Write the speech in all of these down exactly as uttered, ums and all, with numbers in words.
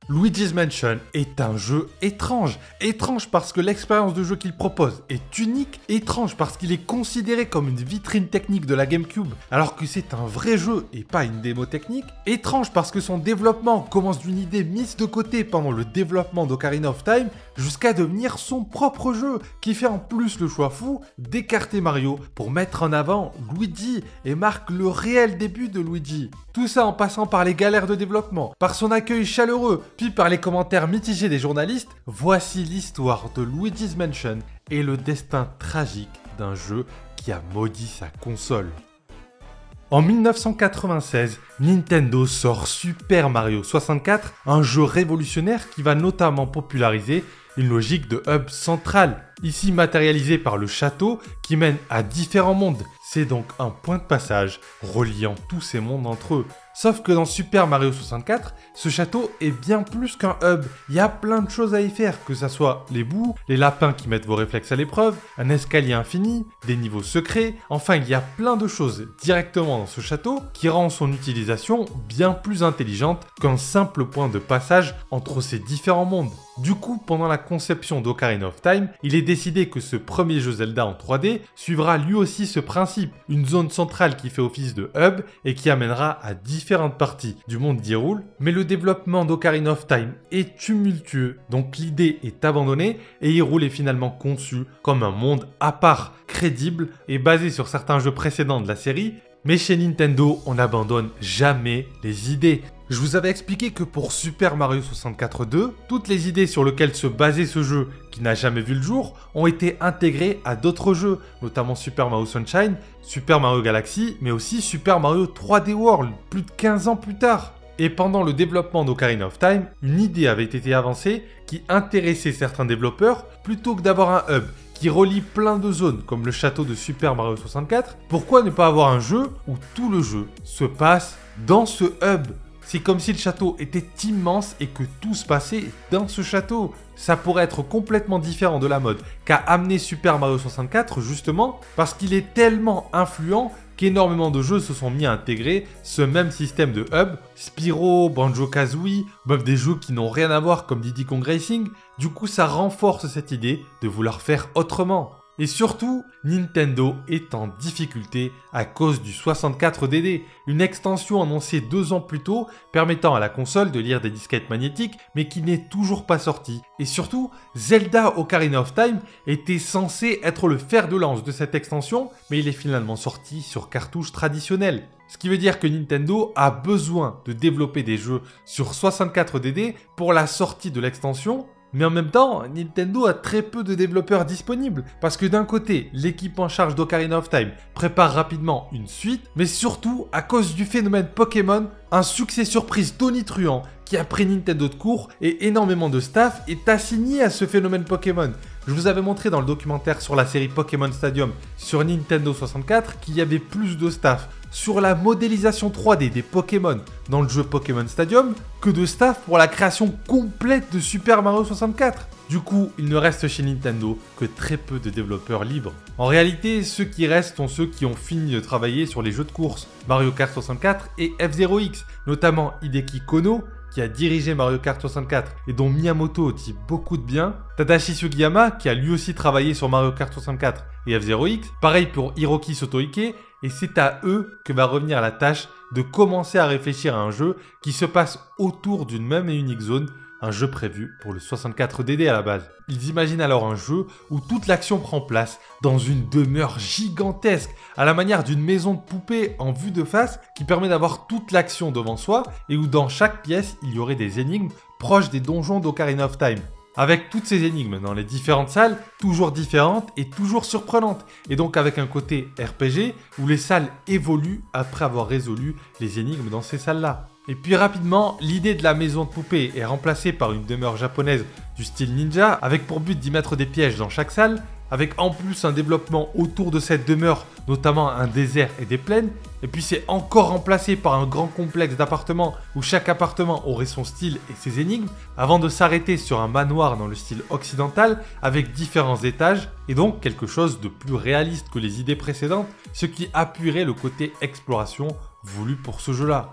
Luigi's Mansion est un jeu étrange. Étrange parce que l'expérience de jeu qu'il propose est unique. Étrange parce qu'il est considéré comme une vitrine technique de la GameCube alors que c'est un vrai jeu et pas une démo technique. Étrange parce que son développement commence d'une idée mise de côté pendant le développement d'Ocarina of Time jusqu'à devenir son propre jeu qui fait en plus le choix fou d'écarter Mario pour mettre en avant Luigi et marque le réel début de Luigi. Tout ça en passant par les galères de développement, par son accueil chaleureux, puis par les commentaires mitigés des journalistes, voici l'histoire de Luigi's Mansion et le destin tragique d'un jeu qui a maudit sa console. En mille neuf cent quatre-vingt-seize, Nintendo sort Super Mario soixante-quatre, un jeu révolutionnaire qui va notamment populariser une logique de hub central, ici matérialisé par le château qui mène à différents mondes. C'est donc un point de passage reliant tous ces mondes entre eux. Sauf que dans Super Mario soixante-quatre, ce château est bien plus qu'un hub. Il y a plein de choses à y faire, que ce soit les bouts, les lapins qui mettent vos réflexes à l'épreuve, un escalier infini, des niveaux secrets. Enfin, il y a plein de choses directement dans ce château qui rend son utilisation bien plus intelligente qu'un simple point de passage entre ces différents mondes. Du coup, pendant la conception d'Ocarina of Time, il est décidé que ce premier jeu Zelda en trois D suivra lui aussi ce principe, une zone centrale qui fait office de hub et qui amènera à différentes parties du monde d'Hyrule, mais le développement d'Ocarina of Time est tumultueux, donc l'idée est abandonnée et Hyrule est finalement conçu comme un monde à part, crédible et basé sur certains jeux précédents de la série. Mais chez Nintendo, on n'abandonne jamais les idées. Je vous avais expliqué que pour Super Mario soixante-quatre deux, toutes les idées sur lesquelles se basait ce jeu, qui n'a jamais vu le jour, ont été intégrées à d'autres jeux, notamment Super Mario Sunshine, Super Mario Galaxy, mais aussi Super Mario trois D World, plus de quinze ans plus tard. Et pendant le développement d'Ocarina of Time, une idée avait été avancée qui intéressait certains développeurs plutôt que d'avoir un hub qui relie plein de zones comme le château de Super Mario soixante-quatre. Pourquoi ne pas avoir un jeu où tout le jeu se passe dans ce hub ? C'est comme si le château était immense et que tout se passait dans ce château. Ça pourrait être complètement différent de la mode qu'a amené Super Mario soixante-quatre justement parce qu'il est tellement influent qu'énormément de jeux se sont mis à intégrer ce même système de hub. Spyro, Banjo-Kazooie, même des jeux qui n'ont rien à voir comme Diddy Kong Racing. Du coup, ça renforce cette idée de vouloir faire autrement. Et surtout, Nintendo est en difficulté à cause du soixante-quatre D D, une extension annoncée deux ans plus tôt permettant à la console de lire des disquettes magnétiques mais qui n'est toujours pas sortie. Et surtout, Zelda Ocarina of Time était censé être le fer de lance de cette extension mais il est finalement sorti sur cartouche traditionnelle. Ce qui veut dire que Nintendo a besoin de développer des jeux sur soixante-quatre D D pour la sortie de l'extension. Mais en même temps, Nintendo a très peu de développeurs disponibles, parce que d'un côté, l'équipe en charge d'Ocarina of Time prépare rapidement une suite, mais surtout, à cause du phénomène Pokémon, un succès surprise tonitruant qui a pris Nintendo de court et énormément de staff est assigné à ce phénomène Pokémon. Je vous avais montré dans le documentaire sur la série Pokémon Stadium sur Nintendo soixante-quatre qu'il y avait plus de staff sur la modélisation trois D des Pokémon dans le jeu Pokémon Stadium que de staff pour la création complète de Super Mario soixante-quatre. Du coup, il ne reste chez Nintendo que très peu de développeurs libres. En réalité, ceux qui restent sont ceux qui ont fini de travailler sur les jeux de course, Mario Kart soixante-quatre et F zéro X, notamment Hideki Kono, qui a dirigé Mario Kart soixante-quatre et dont Miyamoto dit beaucoup de bien, Tadashi Sugiyama, qui a lui aussi travaillé sur Mario Kart soixante-quatre et F zéro X, pareil pour Hiroki Sotohike, et c'est à eux que va revenir la tâche de commencer à réfléchir à un jeu qui se passe autour d'une même et unique zone, un jeu prévu pour le soixante-quatre D D à la base. Ils imaginent alors un jeu où toute l'action prend place dans une demeure gigantesque, à la manière d'une maison de poupée en vue de face qui permet d'avoir toute l'action devant soi et où dans chaque pièce il y aurait des énigmes proches des donjons d'Ocarina of Time. Avec toutes ces énigmes dans les différentes salles, toujours différentes et toujours surprenantes. Et donc avec un côté R P G où les salles évoluent après avoir résolu les énigmes dans ces salles-là. Et puis rapidement, l'idée de la maison de poupée est remplacée par une demeure japonaise du style ninja, avec pour but d'y mettre des pièges dans chaque salle, avec en plus un développement autour de cette demeure, notamment un désert et des plaines, et puis c'est encore remplacé par un grand complexe d'appartements où chaque appartement aurait son style et ses énigmes, avant de s'arrêter sur un manoir dans le style occidental avec différents étages, et donc quelque chose de plus réaliste que les idées précédentes, ce qui appuierait le côté exploration voulu pour ce jeu-là.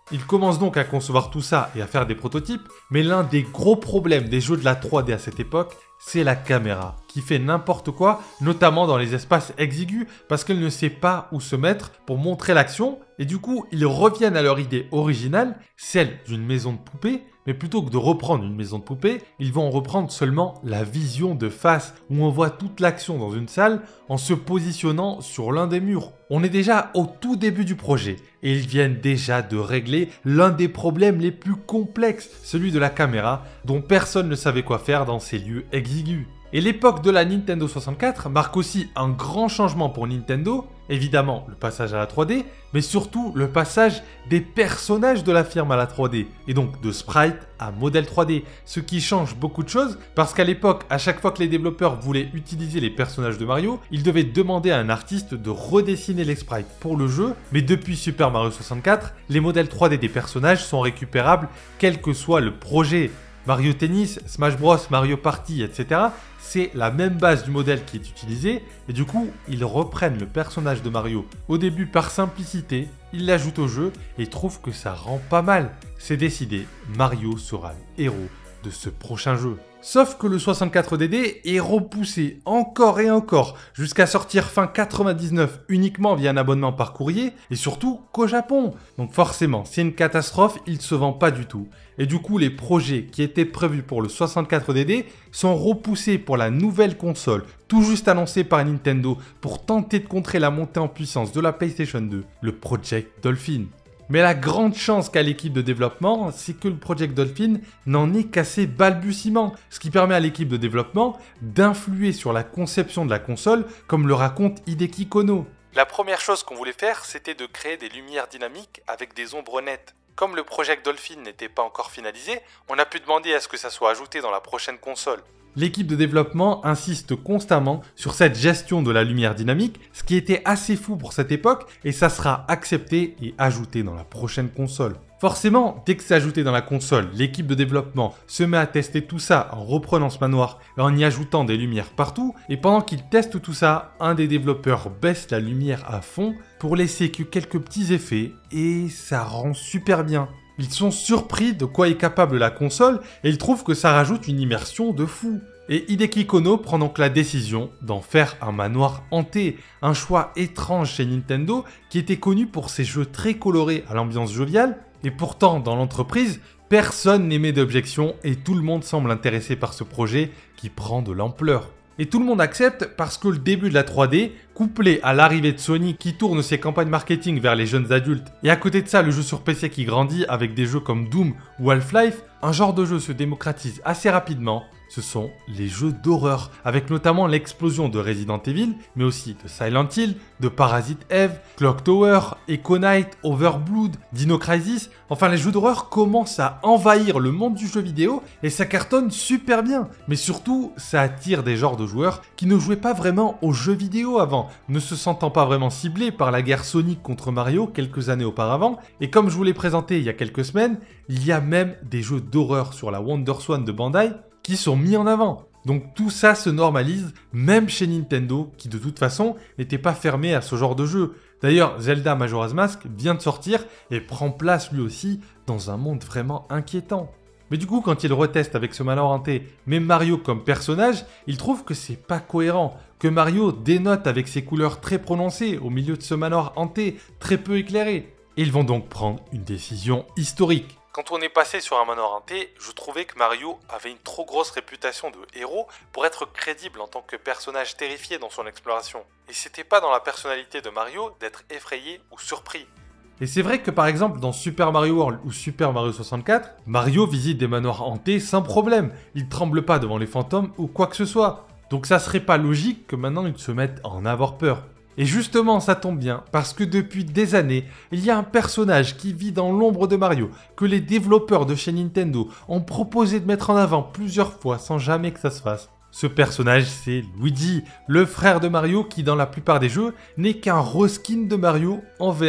Ils commencent donc à concevoir tout ça et à faire des prototypes, mais l'un des gros problèmes des jeux de la trois D à cette époque, c'est la caméra, qui fait n'importe quoi, notamment dans les espaces exigus, parce qu'elle ne sait pas où se mettre pour montrer l'action, et du coup, ils reviennent à leur idée originale, celle d'une maison de poupée, mais plutôt que de reprendre une maison de poupée, ils vont reprendre seulement la vision de face, où on voit toute l'action dans une salle en se positionnant sur l'un des murs. On est déjà au tout début du projet, et ils viennent déjà de régler l'un des problèmes les plus complexes, celui de la caméra, dont personne ne savait quoi faire dans ces lieux exigus. Et l'époque de la Nintendo soixante-quatre marque aussi un grand changement pour Nintendo, évidemment le passage à la trois D, mais surtout le passage des personnages de la firme à la trois D, et donc de sprite à modèle trois D, ce qui change beaucoup de choses, parce qu'à l'époque, à chaque fois que les développeurs voulaient utiliser les personnages de Mario, ils devaient demander à un artiste de redessiner les sprites pour le jeu, mais depuis Super Mario soixante-quatre, les modèles trois D des personnages sont récupérables quel que soit le projet. Mario Tennis, Smash Bros, Mario Party, et cetera. C'est la même base du modèle qui est utilisée et du coup, ils reprennent le personnage de Mario au début par simplicité, ils l'ajoutent au jeu et trouvent que ça rend pas mal. C'est décidé, Mario sera le héros de ce prochain jeu. Sauf que le soixante-quatre D D est repoussé encore et encore jusqu'à sortir fin quatre-vingt-dix-neuf uniquement via un abonnement par courrier et surtout qu'au Japon. Donc forcément, c'est une catastrophe, il se vend pas du tout. Et du coup, les projets qui étaient prévus pour le soixante-quatre D D sont repoussés pour la nouvelle console, tout juste annoncée par Nintendo pour tenter de contrer la montée en puissance de la PlayStation deux, le Project Dolphin. Mais la grande chance qu'a l'équipe de développement, c'est que le Project Dolphin n'en est qu'à ses balbutiements, ce qui permet à l'équipe de développement d'influer sur la conception de la console, comme le raconte Hideki Kono. La première chose qu'on voulait faire, c'était de créer des lumières dynamiques avec des ombres nettes. Comme le Project Dolphin n'était pas encore finalisé, on a pu demander à ce que ça soit ajouté dans la prochaine console. L'équipe de développement insiste constamment sur cette gestion de la lumière dynamique, ce qui était assez fou pour cette époque, et ça sera accepté et ajouté dans la prochaine console. Forcément, dès que c'est ajouté dans la console, l'équipe de développement se met à tester tout ça en reprenant ce manoir et en y ajoutant des lumières partout, et pendant qu'ils testent tout ça, un des développeurs baisse la lumière à fond pour laisser que quelques petits effets, et ça rend super bien. Ils sont surpris de quoi est capable la console et ils trouvent que ça rajoute une immersion de fou. Et Hideki Kono prend donc la décision d'en faire un manoir hanté, un choix étrange chez Nintendo qui était connu pour ses jeux très colorés à l'ambiance joviale, et pourtant dans l'entreprise, personne n'émet d'objection et tout le monde semble intéressé par ce projet qui prend de l'ampleur. Et tout le monde accepte parce que le début de la trois D, couplé à l'arrivée de Sony qui tourne ses campagnes marketing vers les jeunes adultes, et à côté de ça le jeu sur P C qui grandit avec des jeux comme Doom ou Half-Life, un genre de jeu se démocratise assez rapidement. Ce sont les jeux d'horreur, avec notamment l'explosion de Resident Evil, mais aussi de Silent Hill, de Parasite Eve, Clock Tower, Echo Knight, Overblood, Dino Crisis. Enfin, les jeux d'horreur commencent à envahir le monde du jeu vidéo et ça cartonne super bien. Mais surtout, ça attire des genres de joueurs qui ne jouaient pas vraiment aux jeux vidéo avant, ne se sentant pas vraiment ciblés par la guerre Sonic contre Mario quelques années auparavant. Et comme je vous l'ai présenté il y a quelques semaines, il y a même des jeux d'horreur sur la WonderSwan de Bandai qui sont mis en avant. Donc tout ça se normalise, même chez Nintendo, qui de toute façon n'était pas fermé à ce genre de jeu. D'ailleurs, Zelda Majora's Mask vient de sortir et prend place lui aussi dans un monde vraiment inquiétant. Mais du coup, quand il reteste avec ce manoir hanté, mais Mario comme personnage, il trouve que c'est pas cohérent, que Mario dénote avec ses couleurs très prononcées au milieu de ce manoir hanté, très peu éclairé. Et ils vont donc prendre une décision historique. Quand on est passé sur un manoir hanté, je trouvais que Mario avait une trop grosse réputation de héros pour être crédible en tant que personnage terrifié dans son exploration. Et c'était pas dans la personnalité de Mario d'être effrayé ou surpris. Et c'est vrai que par exemple dans Super Mario World ou Super Mario soixante-quatre, Mario visite des manoirs hantés sans problème. Il tremble pas devant les fantômes ou quoi que ce soit. Donc ça serait pas logique que maintenant il se mette à en avoir peur. Et justement, ça tombe bien, parce que depuis des années, il y a un personnage qui vit dans l'ombre de Mario, que les développeurs de chez Nintendo ont proposé de mettre en avant plusieurs fois sans jamais que ça se fasse. Ce personnage, c'est Luigi, le frère de Mario qui, dans la plupart des jeux, n'est qu'un reskin de Mario en vert.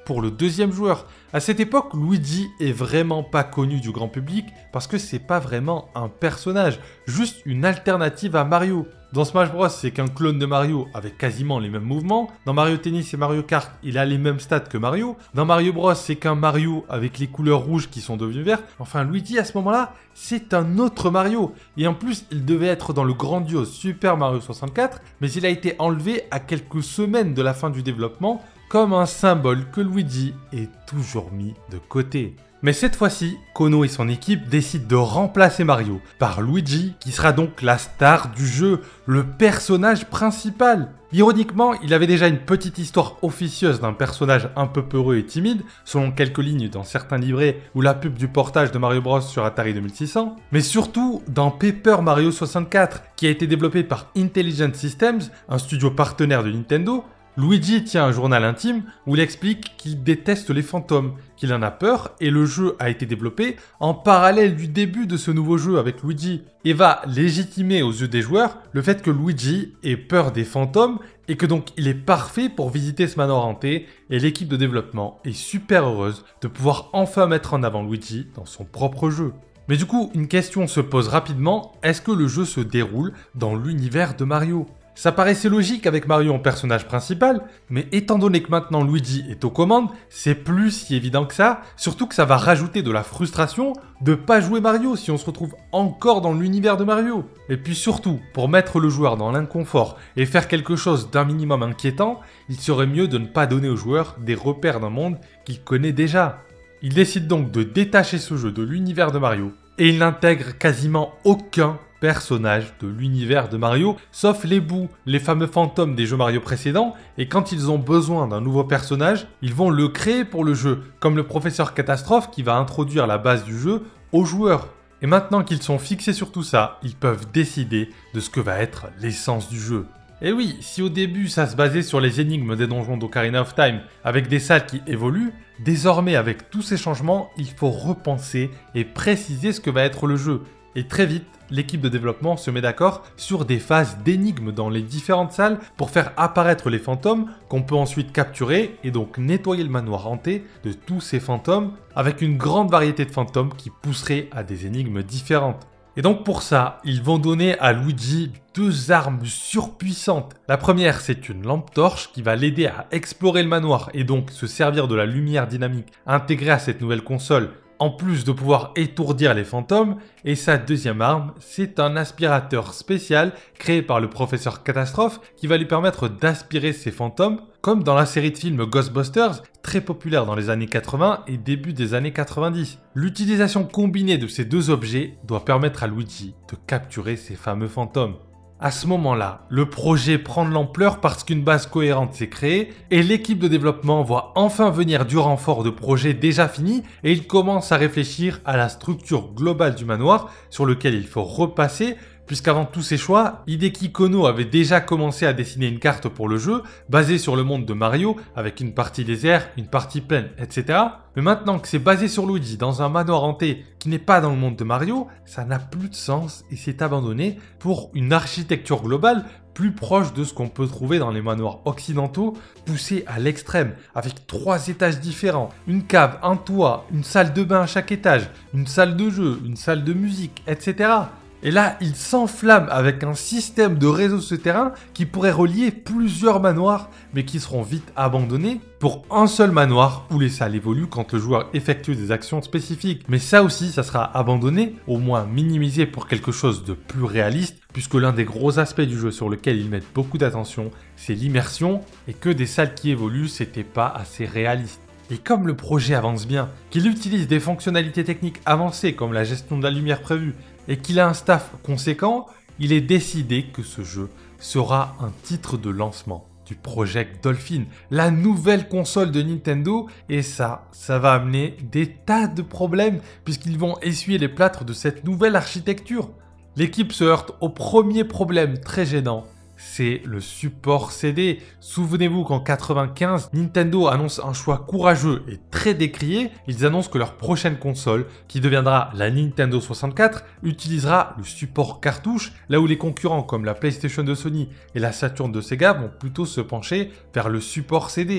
pour le deuxième joueur. À cette époque, Luigi est vraiment pas connu du grand public parce que c'est pas vraiment un personnage, juste une alternative à Mario. Dans Smash Bros, c'est qu'un clone de Mario avec quasiment les mêmes mouvements. Dans Mario Tennis et Mario Kart, il a les mêmes stats que Mario. Dans Mario Bros, c'est qu'un Mario avec les couleurs rouges qui sont devenues vertes. Enfin, Luigi, à ce moment-là, c'est un autre Mario. Et en plus, il devait être dans le grandiose Super Mario soixante-quatre, mais il a été enlevé à quelques semaines de la fin du développement, comme un symbole que Luigi est toujours mis de côté. Mais cette fois-ci, Kono et son équipe décident de remplacer Mario par Luigi, qui sera donc la star du jeu, le personnage principal. Ironiquement, il avait déjà une petite histoire officieuse d'un personnage un peu peureux et timide, selon quelques lignes dans certains livrets ou la pub du portage de Mario Bros sur Atari deux mille six cents, mais surtout dans Paper Mario soixante-quatre, qui a été développé par Intelligent Systems, un studio partenaire de Nintendo. Luigi tient un journal intime où il explique qu'il déteste les fantômes, qu'il en a peur et le jeu a été développé en parallèle du début de ce nouveau jeu avec Luigi et va légitimer aux yeux des joueurs le fait que Luigi ait peur des fantômes et que donc il est parfait pour visiter ce manoir hanté et l'équipe de développement est super heureuse de pouvoir enfin mettre en avant Luigi dans son propre jeu. Mais du coup, une question se pose rapidement, est-ce que le jeu se déroule dans l'univers de Mario ? Ça paraissait logique avec Mario en personnage principal, mais étant donné que maintenant Luigi est aux commandes, c'est plus si évident que ça, surtout que ça va rajouter de la frustration de pas jouer Mario si on se retrouve encore dans l'univers de Mario. Et puis surtout, pour mettre le joueur dans l'inconfort et faire quelque chose d'un minimum inquiétant, il serait mieux de ne pas donner au joueur des repères d'un monde qu'il connaît déjà. Il décide donc de détacher ce jeu de l'univers de Mario, et il n'intègre quasiment aucun personnages de l'univers de Mario, sauf les bouts, les fameux fantômes des jeux Mario précédents, et quand ils ont besoin d'un nouveau personnage, ils vont le créer pour le jeu, comme le professeur Catastrophe qui va introduire la base du jeu aux joueurs. Et maintenant qu'ils sont fixés sur tout ça, ils peuvent décider de ce que va être l'essence du jeu. Et oui, si au début ça se basait sur les énigmes des donjons d'Ocarina of Time, avec des salles qui évoluent, désormais avec tous ces changements, il faut repenser et préciser ce que va être le jeu. Et très vite, l'équipe de développement se met d'accord sur des phases d'énigmes dans les différentes salles pour faire apparaître les fantômes qu'on peut ensuite capturer et donc nettoyer le manoir hanté de tous ces fantômes avec une grande variété de fantômes qui pousseraient à des énigmes différentes. Et donc pour ça, ils vont donner à Luigi deux armes surpuissantes. La première, c'est une lampe torche qui va l'aider à explorer le manoir et donc se servir de la lumière dynamique intégrée à cette nouvelle console, en plus de pouvoir étourdir les fantômes. Et sa deuxième arme, c'est un aspirateur spécial créé par le professeur Catastrophe qui va lui permettre d'aspirer ces fantômes, comme dans la série de films Ghostbusters, très populaire dans les années quatre-vingts et début des années quatre-vingt-dix. L'utilisation combinée de ces deux objets doit permettre à Luigi de capturer ces fameux fantômes. À ce moment-là, le projet prend de l'ampleur parce qu'une base cohérente s'est créée et l'équipe de développement voit enfin venir du renfort de projets déjà finis et il commence à réfléchir à la structure globale du manoir sur lequel il faut repasser, puisqu'avant tous ces choix, Hideki Kono avait déjà commencé à dessiner une carte pour le jeu basée sur le monde de Mario avec une partie désert, une partie plaine, et cetera. Mais maintenant que c'est basé sur Luigi dans un manoir hanté qui n'est pas dans le monde de Mario, ça n'a plus de sens et c'est abandonné pour une architecture globale plus proche de ce qu'on peut trouver dans les manoirs occidentaux, poussés à l'extrême, avec trois étages différents, une cave, un toit, une salle de bain à chaque étage, une salle de jeu, une salle de musique, et cetera. Et là, il s'enflamme avec un système de réseau souterrain qui pourrait relier plusieurs manoirs, mais qui seront vite abandonnés pour un seul manoir où les salles évoluent quand le joueur effectue des actions spécifiques. Mais ça aussi, ça sera abandonné, au moins minimisé pour quelque chose de plus réaliste, puisque l'un des gros aspects du jeu sur lequel ils mettent beaucoup d'attention, c'est l'immersion, et que des salles qui évoluent, c'était pas assez réaliste. Et comme le projet avance bien, qu'il utilise des fonctionnalités techniques avancées comme la gestion de la lumière prévue, et qu'il a un staff conséquent, il est décidé que ce jeu sera un titre de lancement du Project Dolphin, la nouvelle console de Nintendo, et ça, ça va amener des tas de problèmes puisqu'ils vont essuyer les plâtres de cette nouvelle architecture. L'équipe se heurte au premier problème très gênant, c'est le support C D. Souvenez-vous qu'en quatre-vingt-quinze, Nintendo annonce un choix courageux et très décrié. Ils annoncent que leur prochaine console, qui deviendra la Nintendo soixante-quatre, utilisera le support cartouche, là où les concurrents comme la PlayStation de Sony et la Saturn de Sega vont plutôt se pencher vers le support C D.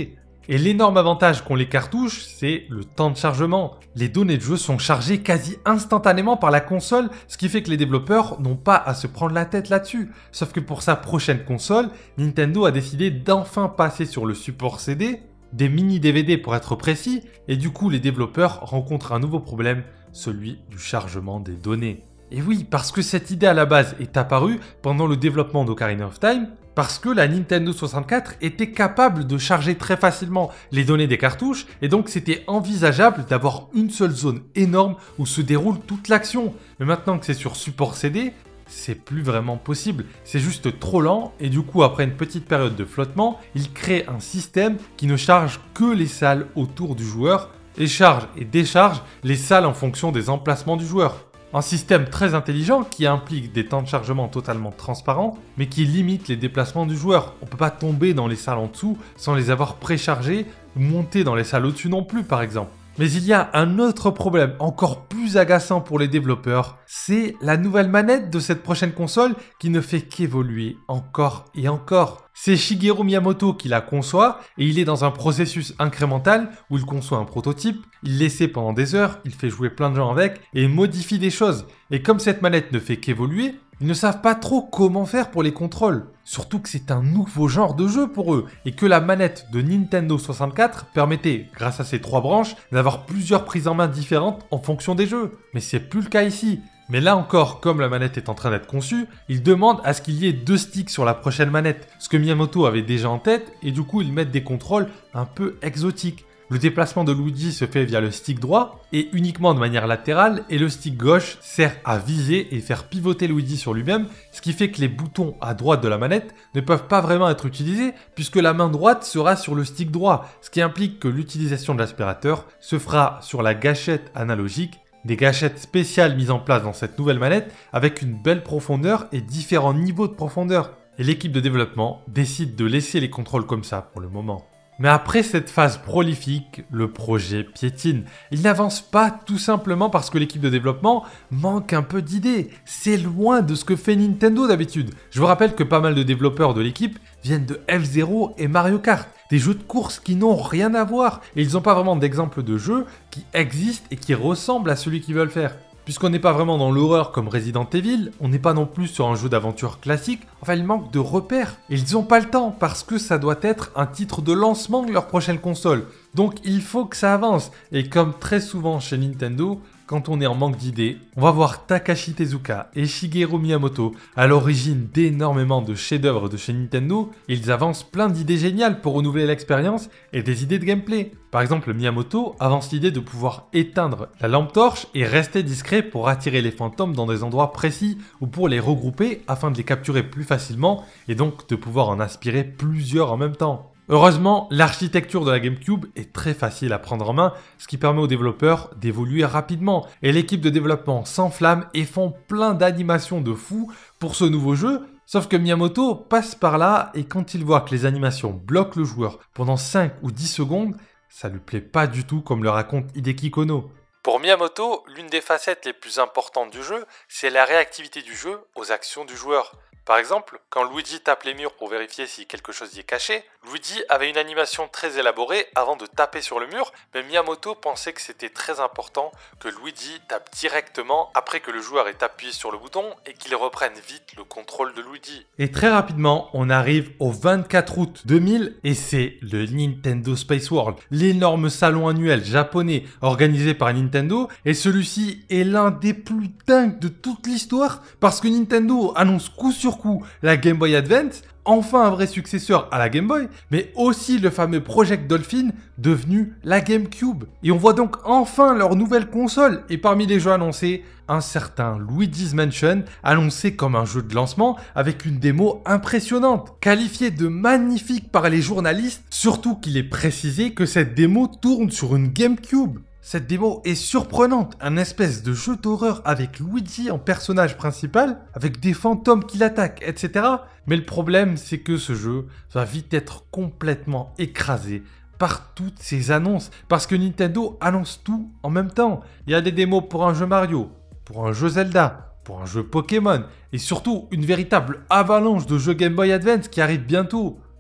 Et l'énorme avantage qu'ont les cartouches, c'est le temps de chargement. Les données de jeu sont chargées quasi instantanément par la console, ce qui fait que les développeurs n'ont pas à se prendre la tête là-dessus. Sauf que pour sa prochaine console, Nintendo a décidé d'enfin passer sur le support C D, des mini-D V D pour être précis, et du coup les développeurs rencontrent un nouveau problème, celui du chargement des données. Et oui, parce que cette idée à la base est apparue pendant le développement d'Ocarina of Time, parce que la Nintendo soixante-quatre était capable de charger très facilement les données des cartouches, et donc c'était envisageable d'avoir une seule zone énorme où se déroule toute l'action. Mais maintenant que c'est sur support C D, c'est plus vraiment possible, c'est juste trop lent, et du coup après une petite période de flottement, il crée un système qui ne charge que les salles autour du joueur, et charge et décharge les salles en fonction des emplacements du joueur. Un système très intelligent qui implique des temps de chargement totalement transparents, mais qui limite les déplacements du joueur. On ne peut pas tomber dans les salles en dessous sans les avoir préchargées, ou monter dans les salles au-dessus non plus par exemple. Mais il y a un autre problème encore plus agaçant pour les développeurs, c'est la nouvelle manette de cette prochaine console qui ne fait qu'évoluer encore et encore. C'est Shigeru Miyamoto qui la conçoit et il est dans un processus incrémental où il conçoit un prototype, il l'essaie pendant des heures, il fait jouer plein de gens avec et il modifie des choses. Et comme cette manette ne fait qu'évoluer, ils ne savent pas trop comment faire pour les contrôles. Surtout que c'est un nouveau genre de jeu pour eux et que la manette de Nintendo soixante-quatre permettait, grâce à ses trois branches, d'avoir plusieurs prises en main différentes en fonction des jeux. Mais c'est plus le cas ici. Mais là encore, comme la manette est en train d'être conçue, ils demandent à ce qu'il y ait deux sticks sur la prochaine manette, ce que Miyamoto avait déjà en tête, et du coup ils mettent des contrôles un peu exotiques. Le déplacement de Luigi se fait via le stick droit et uniquement de manière latérale, et le stick gauche sert à viser et faire pivoter Luigi sur lui-même, ce qui fait que les boutons à droite de la manette ne peuvent pas vraiment être utilisés puisque la main droite sera sur le stick droit, ce qui implique que l'utilisation de l'aspirateur se fera sur la gâchette analogique, des gâchettes spéciales mises en place dans cette nouvelle manette avec une belle profondeur et différents niveaux de profondeur. Et l'équipe de développement décide de laisser les contrôles comme ça pour le moment. Mais après cette phase prolifique, le projet piétine. Il n'avance pas tout simplement parce que l'équipe de développement manque un peu d'idées. C'est loin de ce que fait Nintendo d'habitude. Je vous rappelle que pas mal de développeurs de l'équipe viennent de F-Zero et Mario Kart. Des jeux de course qui n'ont rien à voir. Et ils n'ont pas vraiment d'exemple de jeux qui existent et qui ressemblent à celui qu'ils veulent faire. Puisqu'on n'est pas vraiment dans l'horreur comme Resident Evil, on n'est pas non plus sur un jeu d'aventure classique, enfin il manque de repères. Et ils n'ont pas le temps parce que ça doit être un titre de lancement de leur prochaine console. Donc il faut que ça avance. Et comme très souvent chez Nintendo, quand on est en manque d'idées, on va voir Takashi Tezuka et Shigeru Miyamoto à l'origine d'énormément de chefs-d'œuvre de chez Nintendo. Ils avancent plein d'idées géniales pour renouveler l'expérience et des idées de gameplay. Par exemple, Miyamoto avance l'idée de pouvoir éteindre la lampe torche et rester discret pour attirer les fantômes dans des endroits précis ou pour les regrouper afin de les capturer plus facilement et donc de pouvoir en aspirer plusieurs en même temps. Heureusement, l'architecture de la GameCube est très facile à prendre en main, ce qui permet aux développeurs d'évoluer rapidement. Et l'équipe de développement s'enflamme et font plein d'animations de fou pour ce nouveau jeu. Sauf que Miyamoto passe par là et quand il voit que les animations bloquent le joueur pendant cinq ou dix secondes, ça lui plaît pas du tout comme le raconte Hideki Kono. Pour Miyamoto, l'une des facettes les plus importantes du jeu, c'est la réactivité du jeu aux actions du joueur. Par exemple, quand Luigi tape les murs pour vérifier si quelque chose y est caché, Luigi avait une animation très élaborée avant de taper sur le mur, mais Miyamoto pensait que c'était très important que Luigi tape directement après que le joueur ait appuyé sur le bouton et qu'il reprenne vite le contrôle de Luigi. Et très rapidement, on arrive au vingt-quatre août deux mille et c'est le Nintendo Space World, l'énorme salon annuel japonais organisé par Nintendo, et celui-ci est l'un des plus dingues de toute l'histoire parce que Nintendo annonce coup sur coup la Game Boy Advance, enfin un vrai successeur à la Game Boy, mais aussi le fameux Project Dolphin devenu la GameCube. Et on voit donc enfin leur nouvelle console. Et parmi les jeux annoncés, un certain Luigi's Mansion, annoncé comme un jeu de lancement avec une démo impressionnante, qualifiée de magnifique par les journalistes, surtout qu'il est précisé que cette démo tourne sur une GameCube. Cette démo est surprenante, un espèce de jeu d'horreur avec Luigi en personnage principal, avec des fantômes qui l'attaquent, et cetera. Mais le problème, c'est que ce jeu va vite être complètement écrasé par toutes ces annonces, parce que Nintendo annonce tout en même temps. Il y a des démos pour un jeu Mario, pour un jeu Zelda, pour un jeu Pokémon, et surtout une véritable avalanche de jeux Game Boy Advance qui arrive bientôt.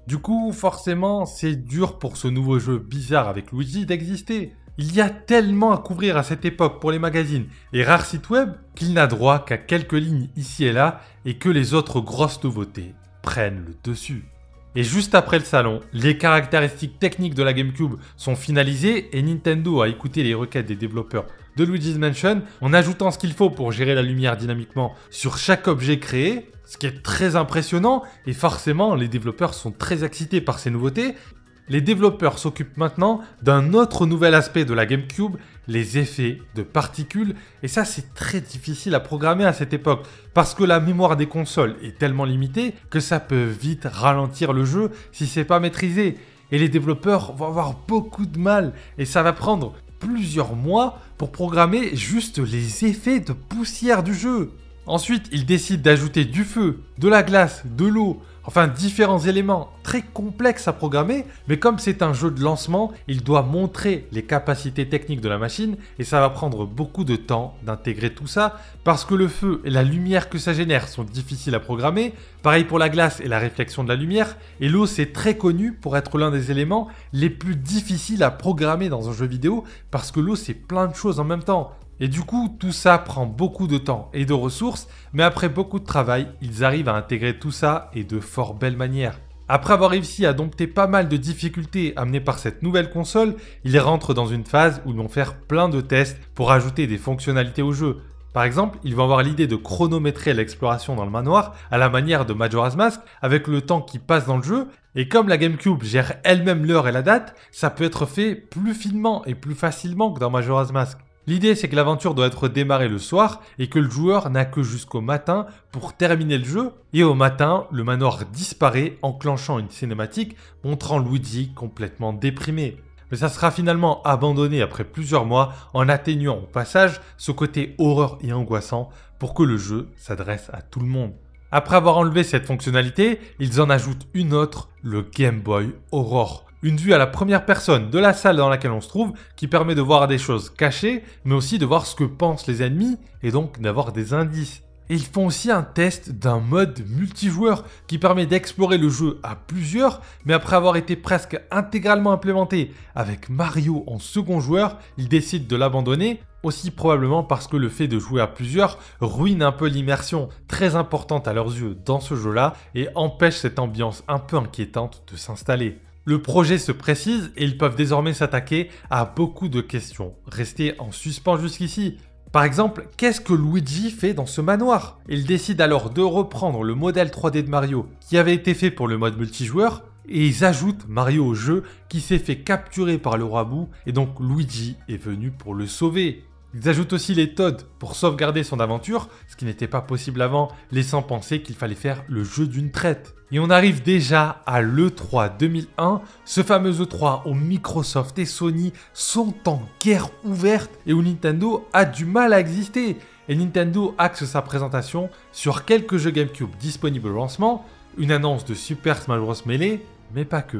Du coup, forcément, c'est dur pour ce nouveau jeu bizarre avec Luigi d'exister. Il y a tellement à couvrir à cette époque pour les magazines et rares sites web qu'il n'a droit qu'à quelques lignes ici et là et que les autres grosses nouveautés prennent le dessus. Et juste après le salon, les caractéristiques techniques de la GameCube sont finalisées et Nintendo a écouté les requêtes des développeurs de Luigi's Mansion en ajoutant ce qu'il faut pour gérer la lumière dynamiquement sur chaque objet créé, ce qui est très impressionnant et forcément les développeurs sont très excités par ces nouveautés. Les développeurs s'occupent maintenant d'un autre nouvel aspect de la GameCube, les effets de particules, et ça c'est très difficile à programmer à cette époque, parce que la mémoire des consoles est tellement limitée que ça peut vite ralentir le jeu si c'est pas maîtrisé, et les développeurs vont avoir beaucoup de mal, et ça va prendre plusieurs mois pour programmer juste les effets de poussière du jeu. Ensuite, ils décident d'ajouter du feu, de la glace, de l'eau, enfin différents éléments très complexes à programmer, mais comme c'est un jeu de lancement, il doit montrer les capacités techniques de la machine et ça va prendre beaucoup de temps d'intégrer tout ça parce que le feu et la lumière que ça génère sont difficiles à programmer, pareil pour la glace et la réflexion de la lumière, et l'eau c'est très connu pour être l'un des éléments les plus difficiles à programmer dans un jeu vidéo parce que l'eau c'est plein de choses en même temps. Et du coup, tout ça prend beaucoup de temps et de ressources, mais après beaucoup de travail, ils arrivent à intégrer tout ça et de fort belle manière. Après avoir réussi à dompter pas mal de difficultés amenées par cette nouvelle console, ils rentrent dans une phase où ils vont faire plein de tests pour ajouter des fonctionnalités au jeu. Par exemple, ils vont avoir l'idée de chronométrer l'exploration dans le manoir à la manière de Majora's Mask avec le temps qui passe dans le jeu, et comme la GameCube gère elle-même l'heure et la date, ça peut être fait plus finement et plus facilement que dans Majora's Mask. L'idée c'est que l'aventure doit être démarrée le soir et que le joueur n'a que jusqu'au matin pour terminer le jeu. Et au matin, le manoir disparaît enclenchant une cinématique montrant Luigi complètement déprimé. Mais ça sera finalement abandonné après plusieurs mois en atténuant au passage ce côté horreur et angoissant pour que le jeu s'adresse à tout le monde. Après avoir enlevé cette fonctionnalité, ils en ajoutent une autre, le Game Boy Aurora. Une vue à la première personne de la salle dans laquelle on se trouve qui permet de voir des choses cachées, mais aussi de voir ce que pensent les ennemis et donc d'avoir des indices. Et ils font aussi un test d'un mode multijoueur qui permet d'explorer le jeu à plusieurs, mais après avoir été presque intégralement implémenté avec Mario en second joueur, ils décident de l'abandonner, aussi probablement parce que le fait de jouer à plusieurs ruine un peu l'immersion très importante à leurs yeux dans ce jeu-là et empêche cette ambiance un peu inquiétante de s'installer. Le projet se précise et ils peuvent désormais s'attaquer à beaucoup de questions restées en suspens jusqu'ici. Par exemple, qu'est-ce que Luigi fait dans ce manoir? Ils décident alors de reprendre le modèle trois D de Mario qui avait été fait pour le mode multijoueur et ils ajoutent Mario au jeu qui s'est fait capturer par le roi Boo et donc Luigi est venu pour le sauver. Ils ajoutent aussi les Toads pour sauvegarder son aventure, ce qui n'était pas possible avant, laissant penser qu'il fallait faire le jeu d'une traite. Et on arrive déjà à l'E trois deux mille un, ce fameux E trois où Microsoft et Sony sont en guerre ouverte et où Nintendo a du mal à exister. Et Nintendo axe sa présentation sur quelques jeux GameCube disponibles au lancement, une annonce de Super Smash Bros Melee, mais pas que.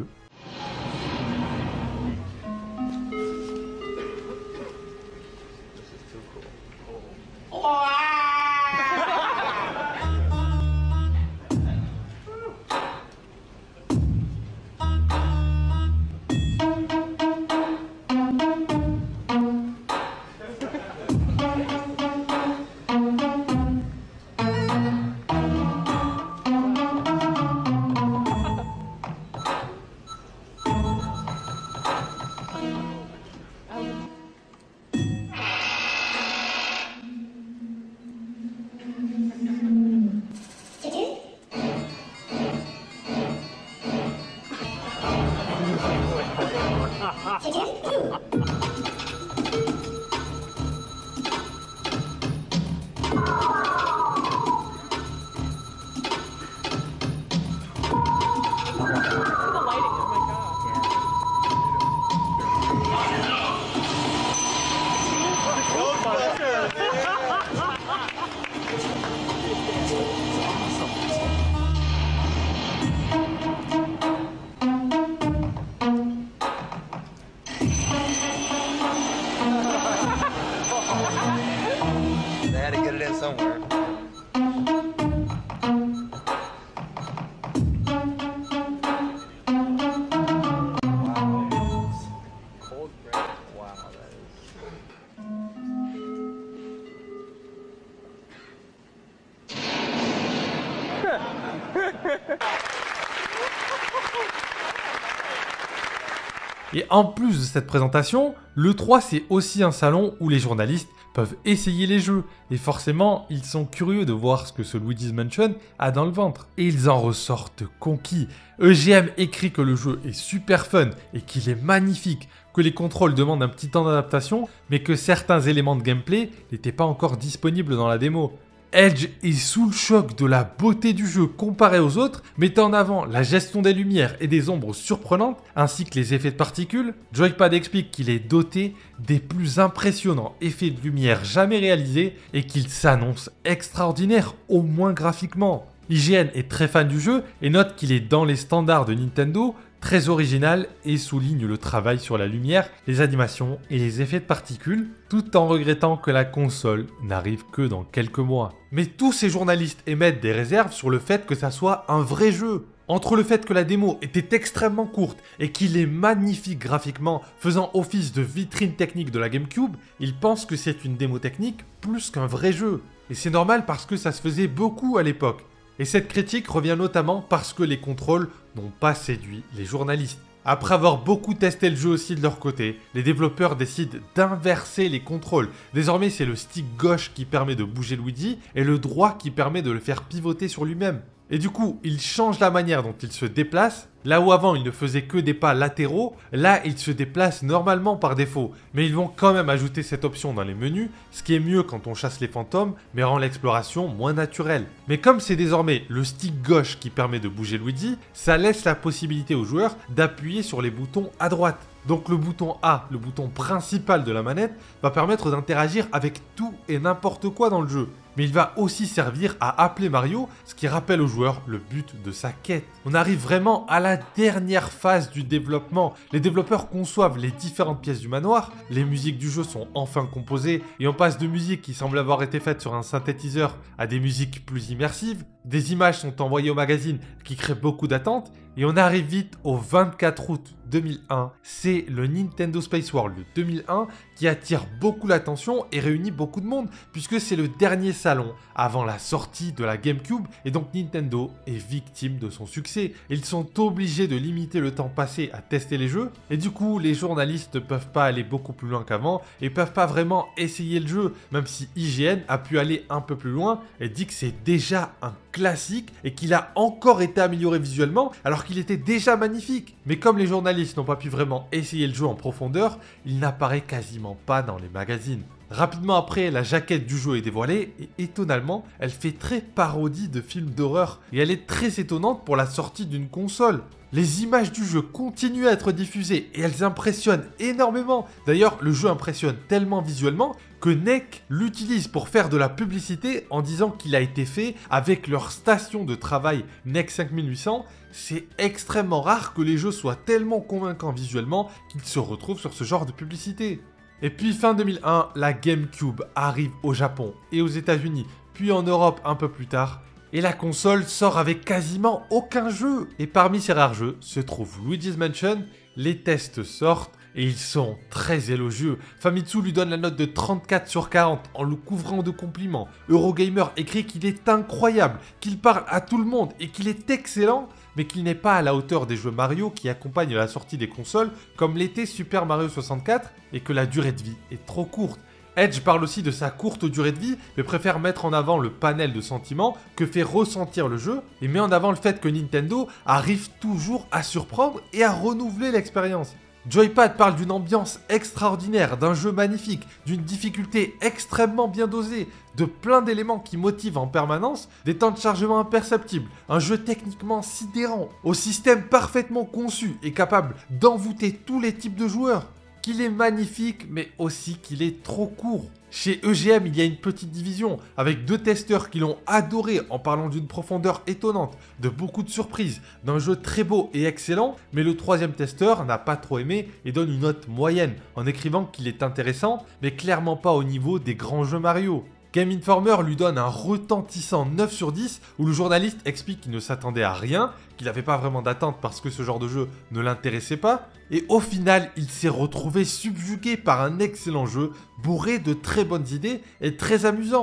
Et en plus de cette présentation, l'E trois c'est aussi un salon où les journalistes peuvent essayer les jeux, et forcément ils sont curieux de voir ce que ce Luigi's Mansion a dans le ventre. Et ils en ressortent conquis. E G M écrit que le jeu est super fun et qu'il est magnifique, que les contrôles demandent un petit temps d'adaptation, mais que certains éléments de gameplay n'étaient pas encore disponibles dans la démo. Edge est sous le choc de la beauté du jeu comparé aux autres, mettant en avant la gestion des lumières et des ombres surprenantes, ainsi que les effets de particules. Joypad explique qu'il est doté des plus impressionnants effets de lumière jamais réalisés et qu'il s'annonce extraordinaire, au moins graphiquement. I G N est très fan du jeu et note qu'il est dans les standards de Nintendo, très original et souligne le travail sur la lumière, les animations et les effets de particules, tout en regrettant que la console n'arrive que dans quelques mois. Mais tous ces journalistes émettent des réserves sur le fait que ça soit un vrai jeu. Entre le fait que la démo était extrêmement courte et qu'il est magnifique graphiquement, faisant office de vitrine technique de la GameCube, ils pensent que c'est une démo technique plus qu'un vrai jeu. Et c'est normal parce que ça se faisait beaucoup à l'époque. Et cette critique revient notamment parce que les contrôles n'ont pas séduit les journalistes. Après avoir beaucoup testé le jeu aussi de leur côté, les développeurs décident d'inverser les contrôles. Désormais, c'est le stick gauche qui permet de bouger Luigi et le droit qui permet de le faire pivoter sur lui-même. Et du coup, ils changent la manière dont il se déplace. Là où avant, il ne faisait que des pas latéraux, là, il se déplace normalement par défaut. Mais ils vont quand même ajouter cette option dans les menus, ce qui est mieux quand on chasse les fantômes, mais rend l'exploration moins naturelle. Mais comme c'est désormais le stick gauche qui permet de bouger Luigi, ça laisse la possibilité aux joueurs d'appuyer sur les boutons à droite. Donc le bouton A, le bouton principal de la manette, va permettre d'interagir avec tout et n'importe quoi dans le jeu. Mais il va aussi servir à appeler Mario, ce qui rappelle aux joueurs le but de sa quête. On arrive vraiment à la dernière phase du développement. Les développeurs conçoivent les différentes pièces du manoir, les musiques du jeu sont enfin composées, et on passe de musiques qui semblent avoir été faites sur un synthétiseur à des musiques plus immersives. Des images sont envoyées au magazine qui créent beaucoup d'attentes, et on arrive vite au vingt-quatre août deux mille un. C'est le Nintendo Space World deux mille un qui attire beaucoup l'attention et réunit beaucoup de monde, puisque c'est le dernier salon avant la sortie de la GameCube, et donc Nintendo est victime de son succès. Ils sont obligés de limiter le temps passé à tester les jeux, et du coup les journalistes ne peuvent pas aller beaucoup plus loin qu'avant, et peuvent pas vraiment essayer le jeu, même si I G N a pu aller un peu plus loin et dit que c'est déjà un classique et qu'il a encore été amélioré visuellement alors qu'il était déjà magnifique. Mais comme les journalistes n'ont pas pu vraiment essayer le jeu en profondeur, il n'apparaît quasiment pas dans les magazines. Rapidement après, la jaquette du jeu est dévoilée et étonnamment, elle fait très parodie de films d'horreur et elle est très étonnante pour la sortie d'une console. Les images du jeu continuent à être diffusées et elles impressionnent énormément. D'ailleurs, le jeu impressionne tellement visuellement que N E C l'utilise pour faire de la publicité en disant qu'il a été fait avec leur station de travail N E C cinq mille huit cents. C'est extrêmement rare que les jeux soient tellement convaincants visuellement qu'ils se retrouvent sur ce genre de publicité. Et puis fin deux mille un, la GameCube arrive au Japon et aux États-Unis, puis en Europe un peu plus tard. Et la console sort avec quasiment aucun jeu. Et parmi ces rares jeux se trouve Luigi's Mansion. Les tests sortent et ils sont très élogieux. Famitsu lui donne la note de trente-quatre sur quarante en le couvrant de compliments. Eurogamer écrit qu'il est incroyable, qu'il parle à tout le monde et qu'il est excellent, mais qu'il n'est pas à la hauteur des jeux Mario qui accompagnent la sortie des consoles, comme l'était Super Mario soixante-quatre, et que la durée de vie est trop courte. Edge parle aussi de sa courte durée de vie, mais préfère mettre en avant le panel de sentiments que fait ressentir le jeu, et met en avant le fait que Nintendo arrive toujours à surprendre et à renouveler l'expérience. Joypad parle d'une ambiance extraordinaire, d'un jeu magnifique, d'une difficulté extrêmement bien dosée, de plein d'éléments qui motivent en permanence, des temps de chargement imperceptibles, un jeu techniquement sidérant, au système parfaitement conçu et capable d'envoûter tous les types de joueurs. Qu'il est magnifique, mais aussi qu'il est trop court. Chez E G M, il y a une petite division, avec deux testeurs qui l'ont adoré en parlant d'une profondeur étonnante, de beaucoup de surprises, d'un jeu très beau et excellent, mais le troisième testeur n'a pas trop aimé et donne une note moyenne, en écrivant qu'il est intéressant, mais clairement pas au niveau des grands jeux Mario. Game Informer lui donne un retentissant neuf sur dix où le journaliste explique qu'il ne s'attendait à rien, qu'il n'avait pas vraiment d'attente parce que ce genre de jeu ne l'intéressait pas, et au final il s'est retrouvé subjugué par un excellent jeu, bourré de très bonnes idées et très amusant.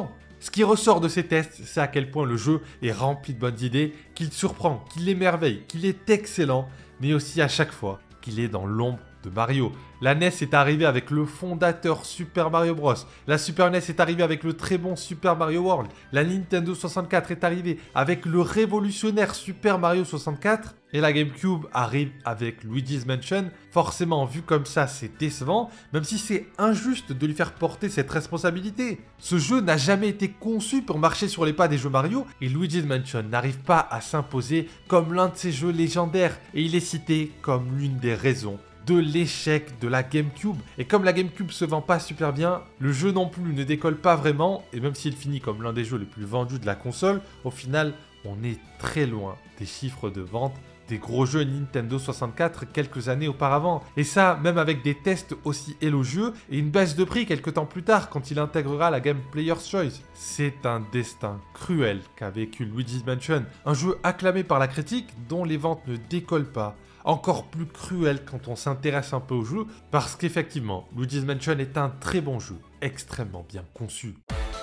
Ce qui ressort de ces tests, c'est à quel point le jeu est rempli de bonnes idées, qu'il surprend, qu'il émerveille, qu'il est excellent, mais aussi à chaque fois qu'il est dans l'ombre de Mario. La N E S est arrivée avec le fondateur Super Mario Bros. La Super N E S est arrivée avec le très bon Super Mario World. La Nintendo soixante-quatre est arrivée avec le révolutionnaire Super Mario soixante-quatre. Et la GameCube arrive avec Luigi's Mansion. Forcément, vu comme ça, c'est décevant, même si c'est injuste de lui faire porter cette responsabilité. Ce jeu n'a jamais été conçu pour marcher sur les pas des jeux Mario, et Luigi's Mansion n'arrive pas à s'imposer comme l'un de ces jeux légendaires, et il est cité comme l'une des raisons de l'échec de la GameCube. Et comme la GameCube se vend pas super bien, le jeu non plus ne décolle pas vraiment, et même s'il finit comme l'un des jeux les plus vendus de la console, au final, on est très loin des chiffres de vente des gros jeux Nintendo soixante-quatre quelques années auparavant. Et ça, même avec des tests aussi élogieux et une baisse de prix quelques temps plus tard quand il intégrera la Game Player's Choice. C'est un destin cruel qu'a vécu Luigi's Mansion, un jeu acclamé par la critique dont les ventes ne décollent pas. Encore plus cruel quand on s'intéresse un peu au jeu, parce qu'effectivement, Luigi's Mansion est un très bon jeu, extrêmement bien conçu.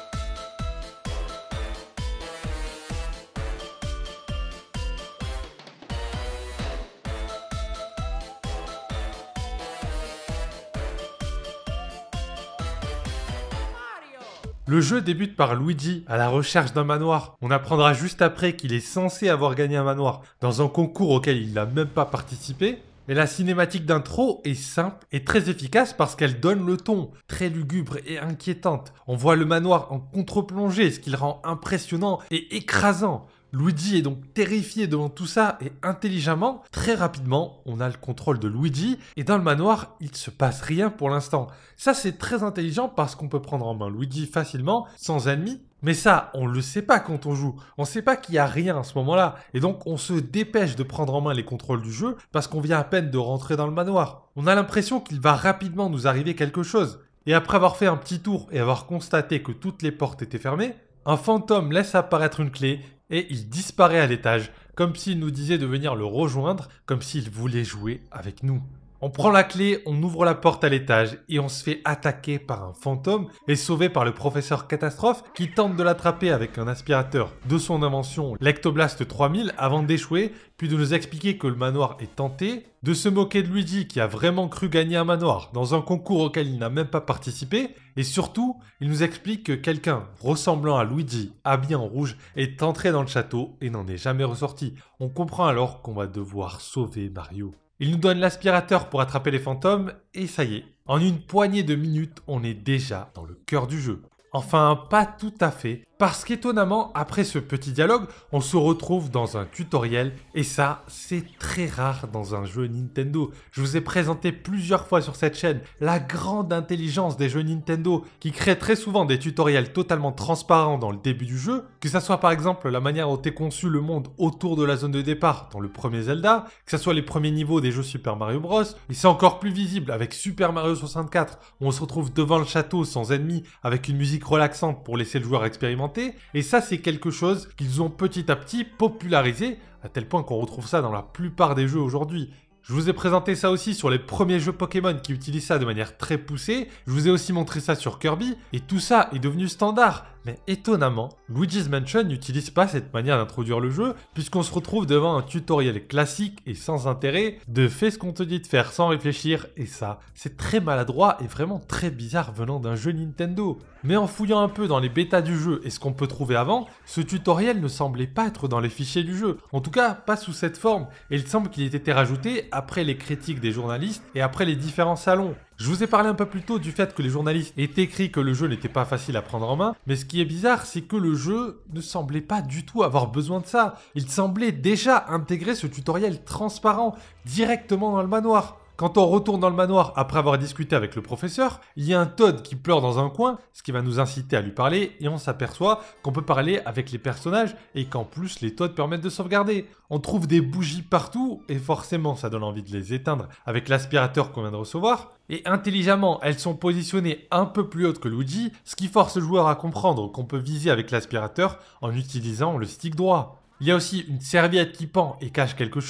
Le jeu débute par Luigi à la recherche d'un manoir. On apprendra juste après qu'il est censé avoir gagné un manoir dans un concours auquel il n'a même pas participé. Et la cinématique d'intro est simple et très efficace parce qu'elle donne le ton, très lugubre et inquiétante. On voit le manoir en contre-plongée, ce qui le rend impressionnant et écrasant. Luigi est donc terrifié devant tout ça et intelligemment, très rapidement, on a le contrôle de Luigi et dans le manoir, il ne se passe rien pour l'instant. Ça, c'est très intelligent parce qu'on peut prendre en main Luigi facilement, sans ennemis. Mais ça, on le sait pas quand on joue. On sait pas qu'il y a rien à ce moment-là. Et donc, on se dépêche de prendre en main les contrôles du jeu parce qu'on vient à peine de rentrer dans le manoir. On a l'impression qu'il va rapidement nous arriver quelque chose. Et après avoir fait un petit tour et avoir constaté que toutes les portes étaient fermées, un fantôme laisse apparaître une clé et il disparaît à l'étage, comme s'il nous disait de venir le rejoindre, comme s'il voulait jouer avec nous. On prend la clé, on ouvre la porte à l'étage et on se fait attaquer par un fantôme et sauvé par le professeur Catastrophe qui tente de l'attraper avec un aspirateur de son invention, l'Ectoblast trois mille, avant d'échouer, puis de nous expliquer que le manoir est tenté, de se moquer de Luigi qui a vraiment cru gagner un manoir dans un concours auquel il n'a même pas participé, et surtout, il nous explique que quelqu'un ressemblant à Luigi, habillé en rouge, est entré dans le château et n'en est jamais ressorti. On comprend alors qu'on va devoir sauver Mario. Il nous donne l'aspirateur pour attraper les fantômes, et ça y est, en une poignée de minutes, on est déjà dans le cœur du jeu. Enfin, pas tout à fait, parce qu'étonnamment, après ce petit dialogue, on se retrouve dans un tutoriel, et ça, c'est très rare dans un jeu Nintendo. Je vous ai présenté plusieurs fois sur cette chaîne la grande intelligence des jeux Nintendo, qui créent très souvent des tutoriels totalement transparents dans le début du jeu, que ça soit par exemple la manière dont est conçu le monde autour de la zone de départ dans le premier Zelda, que ça soit les premiers niveaux des jeux Super Mario Bros, et c'est encore plus visible avec Super Mario soixante-quatre, où on se retrouve devant le château sans ennemis, avec une musique relaxante pour laisser le joueur expérimenter, et ça c'est quelque chose qu'ils ont petit à petit popularisé, à tel point qu'on retrouve ça dans la plupart des jeux aujourd'hui. Je vous ai présenté ça aussi sur les premiers jeux Pokémon qui utilisent ça de manière très poussée, je vous ai aussi montré ça sur Kirby, et tout ça est devenu standard. Mais étonnamment, Luigi's Mansion n'utilise pas cette manière d'introduire le jeu, puisqu'on se retrouve devant un tutoriel classique et sans intérêt de fais ce qu'on te dit de faire sans réfléchir, et ça, c'est très maladroit et vraiment très bizarre venant d'un jeu Nintendo. Mais en fouillant un peu dans les bêtas du jeu et ce qu'on peut trouver avant, ce tutoriel ne semblait pas être dans les fichiers du jeu. En tout cas, pas sous cette forme, et il semble qu'il ait été rajouté après les critiques des journalistes et après les différents salons. Je vous ai parlé un peu plus tôt du fait que les journalistes aient écrit que le jeu n'était pas facile à prendre en main, mais ce qui est bizarre, c'est que le jeu ne semblait pas du tout avoir besoin de ça. Il semblait déjà intégrer ce tutoriel transparent directement dans le manoir. Quand on retourne dans le manoir après avoir discuté avec le professeur, il y a un Toad qui pleure dans un coin, ce qui va nous inciter à lui parler, et on s'aperçoit qu'on peut parler avec les personnages et qu'en plus les Toads permettent de sauvegarder. On trouve des bougies partout, et forcément ça donne envie de les éteindre avec l'aspirateur qu'on vient de recevoir. Et intelligemment, elles sont positionnées un peu plus hautes que Luigi, ce qui force le joueur à comprendre qu'on peut viser avec l'aspirateur en utilisant le stick droit. Il y a aussi une serviette qui pend et cache quelque chose,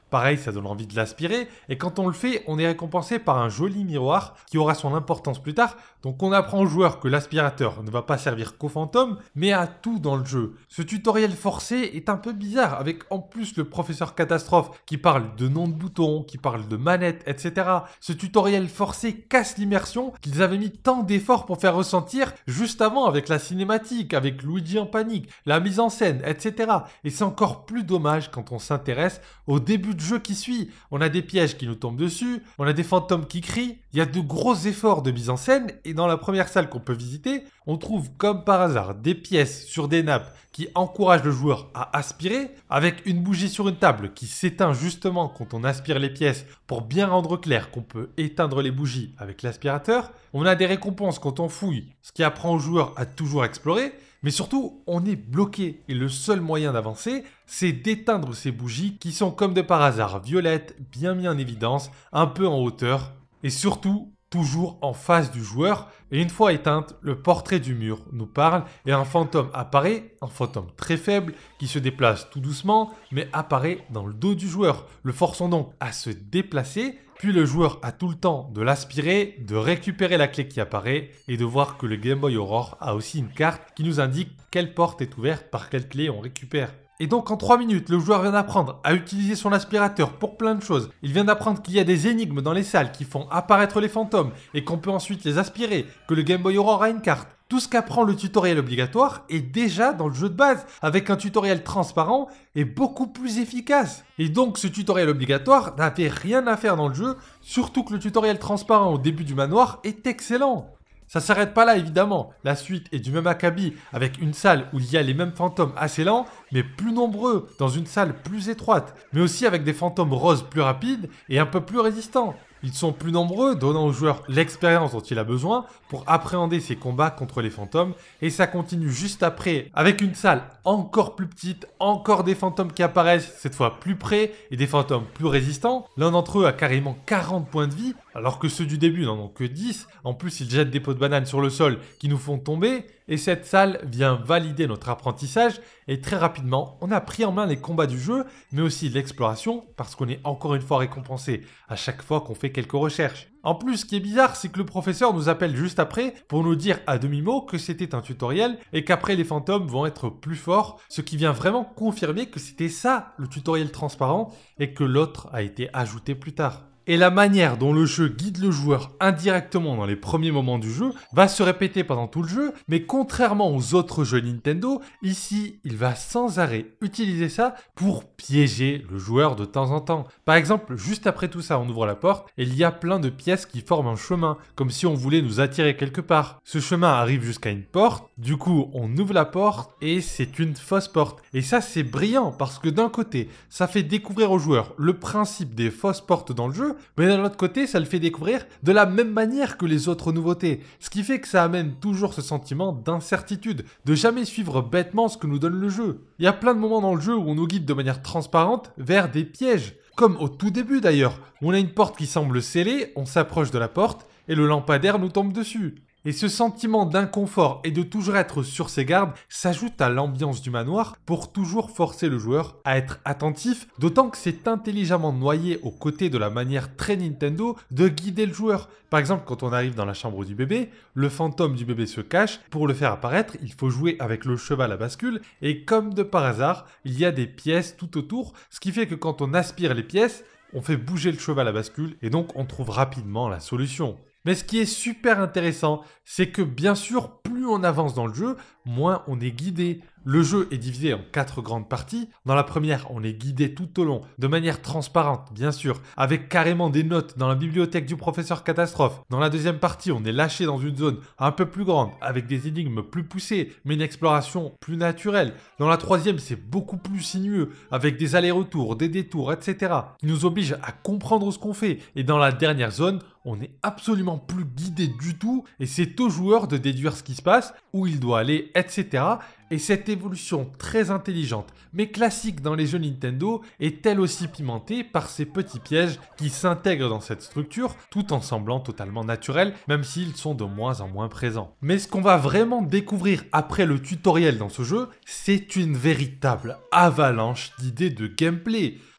Pareil, ça donne envie de l'aspirer, et quand on le fait, on est récompensé par un joli miroir qui aura son importance plus tard, donc on apprend au joueur que l'aspirateur ne va pas servir qu'aux fantômes, mais à tout dans le jeu. Ce tutoriel forcé est un peu bizarre, avec en plus le professeur Catastrophe qui parle de noms de boutons, qui parle de manettes, et cetera. Ce tutoriel forcé casse l'immersion qu'ils avaient mis tant d'efforts pour faire ressentir juste avant avec la cinématique, avec Luigi en panique, la mise en scène, et cetera. Et c'est encore plus dommage quand on s'intéresse au début de jeu qui suit. On a des pièges qui nous tombent dessus, on a des fantômes qui crient, il y a de gros efforts de mise en scène et dans la première salle qu'on peut visiter, on trouve comme par hasard des pièces sur des nappes qui encouragent le joueur à aspirer, avec une bougie sur une table qui s'éteint justement quand on aspire les pièces pour bien rendre clair qu'on peut éteindre les bougies avec l'aspirateur. On a des récompenses quand on fouille, ce qui apprend au joueur à toujours explorer. Mais surtout, on est bloqué et le seul moyen d'avancer, c'est d'éteindre ces bougies qui sont comme de par hasard violettes, bien mis en évidence, un peu en hauteur et surtout toujours en face du joueur. Et une fois éteinte, le portrait du mur nous parle et un fantôme apparaît, un fantôme très faible qui se déplace tout doucement mais apparaît dans le dos du joueur, le forçant donc à se déplacer. Puis le joueur a tout le temps de l'aspirer, de récupérer la clé qui apparaît et de voir que le Game Boy Aurore a aussi une carte qui nous indique quelle porte est ouverte par quelle clé on récupère. Et donc en trois minutes, le joueur vient d'apprendre à utiliser son aspirateur pour plein de choses. Il vient d'apprendre qu'il y a des énigmes dans les salles qui font apparaître les fantômes et qu'on peut ensuite les aspirer, que le Game Boy Aurore a une carte. Tout ce qu'apprend le tutoriel obligatoire est déjà dans le jeu de base, avec un tutoriel transparent et beaucoup plus efficace. Et donc ce tutoriel obligatoire n'avait rien à faire dans le jeu, surtout que le tutoriel transparent au début du manoir est excellent. Ça s'arrête pas là évidemment, la suite est du même acabit avec une salle où il y a les mêmes fantômes assez lents mais plus nombreux dans une salle plus étroite, mais aussi avec des fantômes roses plus rapides et un peu plus résistants. Ils sont plus nombreux, donnant au joueur l'expérience dont il a besoin pour appréhender ses combats contre les fantômes. Et ça continue juste après avec une salle encore plus petite, encore des fantômes qui apparaissent, cette fois plus près, et des fantômes plus résistants. L'un d'entre eux a carrément quarante points de vie, alors que ceux du début n'en ont que dix. En plus, ils jettent des pots de banane sur le sol qui nous font tomber. Et cette salle vient valider notre apprentissage et très rapidement, on a pris en main les combats du jeu, mais aussi l'exploration, parce qu'on est encore une fois récompensé à chaque fois qu'on fait quelques recherches. En plus, ce qui est bizarre, c'est que le professeur nous appelle juste après pour nous dire à demi-mot que c'était un tutoriel et qu'après les fantômes vont être plus forts, ce qui vient vraiment confirmer que c'était ça le tutoriel transparent et que l'autre a été ajouté plus tard. Et la manière dont le jeu guide le joueur indirectement dans les premiers moments du jeu va se répéter pendant tout le jeu, mais contrairement aux autres jeux Nintendo, ici, il va sans arrêt utiliser ça pour piéger le joueur de temps en temps. Par exemple, juste après tout ça, on ouvre la porte et il y a plein de pièces qui forment un chemin, comme si on voulait nous attirer quelque part. Ce chemin arrive jusqu'à une porte, du coup, on ouvre la porte et c'est une fausse porte. Et ça, c'est brillant parce que d'un côté, ça fait découvrir au joueur le principe des fausses portes dans le jeu, mais d'un autre côté, ça le fait découvrir de la même manière que les autres nouveautés. Ce qui fait que ça amène toujours ce sentiment d'incertitude, de jamais suivre bêtement ce que nous donne le jeu. Il y a plein de moments dans le jeu où on nous guide de manière transparente vers des pièges. Comme au tout début d'ailleurs, où on a une porte qui semble scellée, on s'approche de la porte et le lampadaire nous tombe dessus. Et ce sentiment d'inconfort et de toujours être sur ses gardes s'ajoute à l'ambiance du manoir pour toujours forcer le joueur à être attentif, d'autant que c'est intelligemment noyé aux côtés de la manière très Nintendo de guider le joueur. Par exemple, quand on arrive dans la chambre du bébé, le fantôme du bébé se cache. Pour le faire apparaître, il faut jouer avec le cheval à bascule et comme de par hasard, il y a des pièces tout autour, ce qui fait que quand on aspire les pièces, on fait bouger le cheval à bascule et donc on trouve rapidement la solution. Mais ce qui est super intéressant, c'est que bien sûr, plus on avance dans le jeu, moins on est guidé. Le jeu est divisé en quatre grandes parties. Dans la première, on est guidé tout au long, de manière transparente, bien sûr, avec carrément des notes dans la bibliothèque du professeur Catastrophe. Dans la deuxième partie, on est lâché dans une zone un peu plus grande, avec des énigmes plus poussées, mais une exploration plus naturelle. Dans la troisième, c'est beaucoup plus sinueux, avec des allers-retours, des détours, et cetera, qui nous obligent à comprendre ce qu'on fait. Et dans la dernière zone, on n'est absolument plus guidé du tout, et c'est au joueur de déduire ce qui se passe, où il doit aller, et cetera. Et cette évolution très intelligente, mais classique dans les jeux Nintendo, est elle aussi pimentée par ces petits pièges qui s'intègrent dans cette structure, tout en semblant totalement naturels, même s'ils sont de moins en moins présents. Mais ce qu'on va vraiment découvrir après le tutoriel dans ce jeu, c'est une véritable avalanche d'idées de gameplay.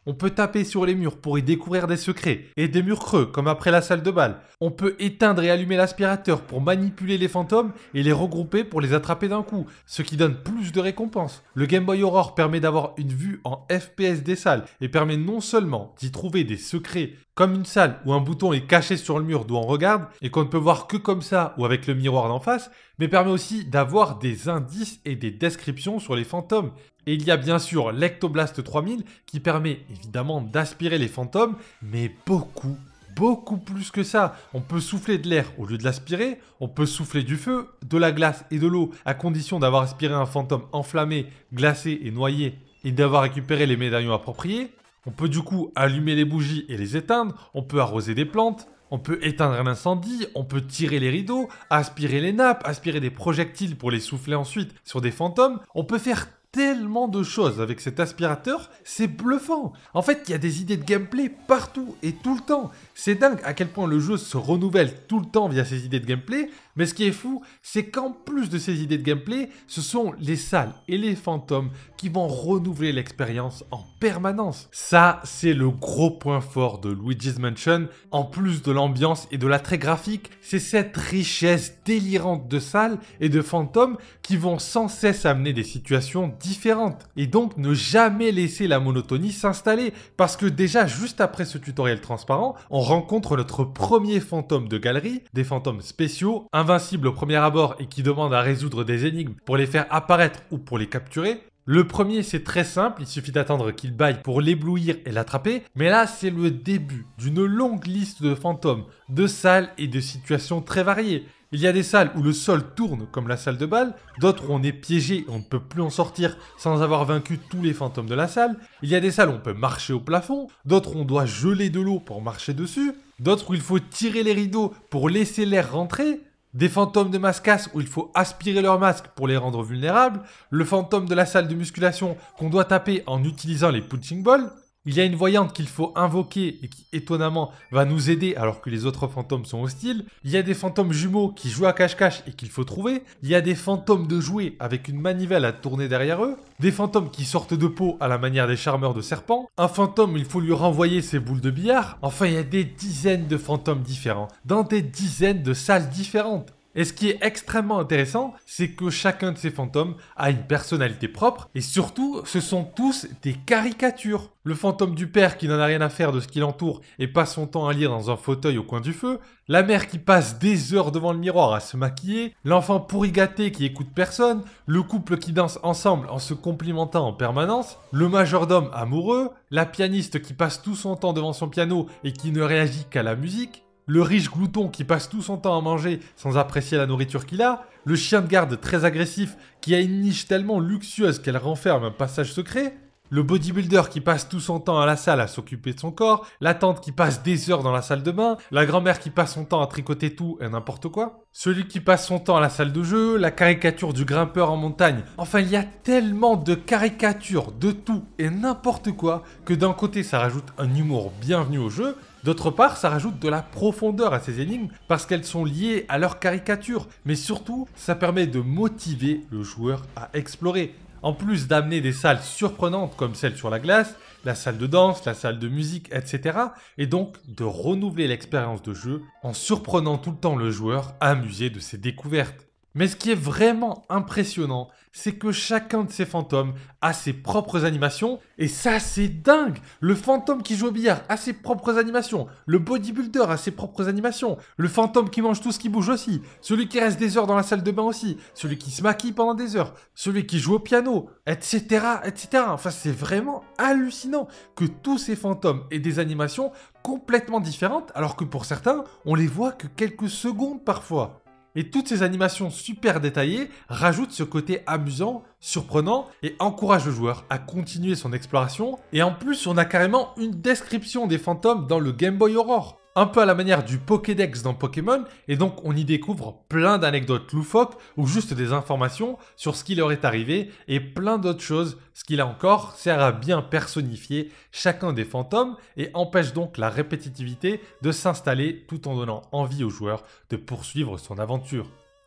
On peut taper sur les murs pour y découvrir des secrets et des murs creux comme après la salle de bal. On peut éteindre et allumer l'aspirateur pour manipuler les fantômes et les regrouper pour les attraper d'un coup, ce qui donne plus de récompenses. Le Game Boy Aurore permet d'avoir une vue en F P S des salles et permet non seulement d'y trouver des secrets comme une salle où un bouton est caché sur le mur d'où on regarde et qu'on ne peut voir que comme ça ou avec le miroir d'en face, mais permet aussi d'avoir des indices et des descriptions sur les fantômes. Et il y a bien sûr l'Ectoblast trois mille qui permet évidemment d'aspirer les fantômes, mais beaucoup, beaucoup plus que ça. On peut souffler de l'air au lieu de l'aspirer, on peut souffler du feu, de la glace et de l'eau à condition d'avoir aspiré un fantôme enflammé, glacé et noyé et d'avoir récupéré les médaillons appropriés. On peut du coup allumer les bougies et les éteindre, on peut arroser des plantes, on peut éteindre un incendie, on peut tirer les rideaux, aspirer les nappes, aspirer des projectiles pour les souffler ensuite sur des fantômes. On peut faire tellement de choses avec cet aspirateur, c'est bluffant. En fait, il y a des idées de gameplay partout et tout le temps. C'est dingue à quel point le jeu se renouvelle tout le temps via ses idées de gameplay. Mais ce qui est fou, c'est qu'en plus de ces idées de gameplay, ce sont les salles et les fantômes qui vont renouveler l'expérience en permanence. Ça, c'est le gros point fort de Luigi's Mansion. En plus de l'ambiance et de l'attrait graphique, c'est cette richesse délirante de salles et de fantômes qui vont sans cesse amener des situations différentes. Et donc ne jamais laisser la monotonie s'installer. Parce que déjà, juste après ce tutoriel transparent, on rencontre notre premier fantôme de galerie, des fantômes spéciaux, invincibles au premier abord et qui demandent à résoudre des énigmes pour les faire apparaître ou pour les capturer. Le premier, c'est très simple, il suffit d'attendre qu'il baille pour l'éblouir et l'attraper. Mais là, c'est le début d'une longue liste de fantômes, de salles et de situations très variées. Il y a des salles où le sol tourne comme la salle de bal, d'autres où on est piégé et on ne peut plus en sortir sans avoir vaincu tous les fantômes de la salle. Il y a des salles où on peut marcher au plafond, d'autres où on doit geler de l'eau pour marcher dessus, d'autres où il faut tirer les rideaux pour laisser l'air rentrer. Des fantômes de mascasse où il faut aspirer leur masque pour les rendre vulnérables, le fantôme de la salle de musculation qu'on doit taper en utilisant les punching balls. Il y a une voyante qu'il faut invoquer et qui étonnamment va nous aider alors que les autres fantômes sont hostiles. Il y a des fantômes jumeaux qui jouent à cache-cache et qu'il faut trouver. Il y a des fantômes de jouets avec une manivelle à tourner derrière eux. Des fantômes qui sortent de peau à la manière des charmeurs de serpents. Un fantôme, il faut lui renvoyer ses boules de billard. Enfin, il y a des dizaines de fantômes différents dans des dizaines de salles différentes. Et ce qui est extrêmement intéressant, c'est que chacun de ces fantômes a une personnalité propre, et surtout, ce sont tous des caricatures. Le fantôme du père qui n'en a rien à faire de ce qui l'entoure et passe son temps à lire dans un fauteuil au coin du feu, la mère qui passe des heures devant le miroir à se maquiller, l'enfant pourri gâté qui écoute personne, le couple qui danse ensemble en se complimentant en permanence, le majordome amoureux, la pianiste qui passe tout son temps devant son piano et qui ne réagit qu'à la musique, le riche glouton qui passe tout son temps à manger sans apprécier la nourriture qu'il a, le chien de garde très agressif qui a une niche tellement luxueuse qu'elle renferme un passage secret, le bodybuilder qui passe tout son temps à la salle à s'occuper de son corps, la tante qui passe des heures dans la salle de bain, la grand-mère qui passe son temps à tricoter tout et n'importe quoi, celui qui passe son temps à la salle de jeu, la caricature du grimpeur en montagne. Enfin, il y a tellement de caricatures de tout et n'importe quoi que d'un côté ça rajoute un humour bienvenu au jeu, d'autre part, ça rajoute de la profondeur à ces énigmes parce qu'elles sont liées à leur caricature. Mais surtout, ça permet de motiver le joueur à explorer. En plus d'amener des salles surprenantes comme celle sur la glace, la salle de danse, la salle de musique, et cetera. Et donc de renouveler l'expérience de jeu en surprenant tout le temps le joueur amusé de ses découvertes. Mais ce qui est vraiment impressionnant, c'est que chacun de ces fantômes a ses propres animations, et ça c'est dingue! Le fantôme qui joue au billard a ses propres animations, le bodybuilder a ses propres animations, le fantôme qui mange tout ce qui bouge aussi, celui qui reste des heures dans la salle de bain aussi, celui qui se maquille pendant des heures, celui qui joue au piano, et cetera, et cetera. Enfin, c'est vraiment hallucinant que tous ces fantômes aient des animations complètement différentes, alors que pour certains, on les voit que quelques secondes parfois. Et toutes ces animations super détaillées rajoutent ce côté amusant, surprenant et encouragent le joueur à continuer son exploration. Et en plus, on a carrément une description des fantômes dans le Game Boy Aurore. Un peu à la manière du Pokédex dans Pokémon, et donc on y découvre plein d'anecdotes loufoques ou juste des informations sur ce qui leur est arrivé et plein d'autres choses. Ce qui là encore sert à bien personnifier chacun des fantômes et empêche donc la répétitivité de s'installer tout en donnant envie au joueur de poursuivre son aventure.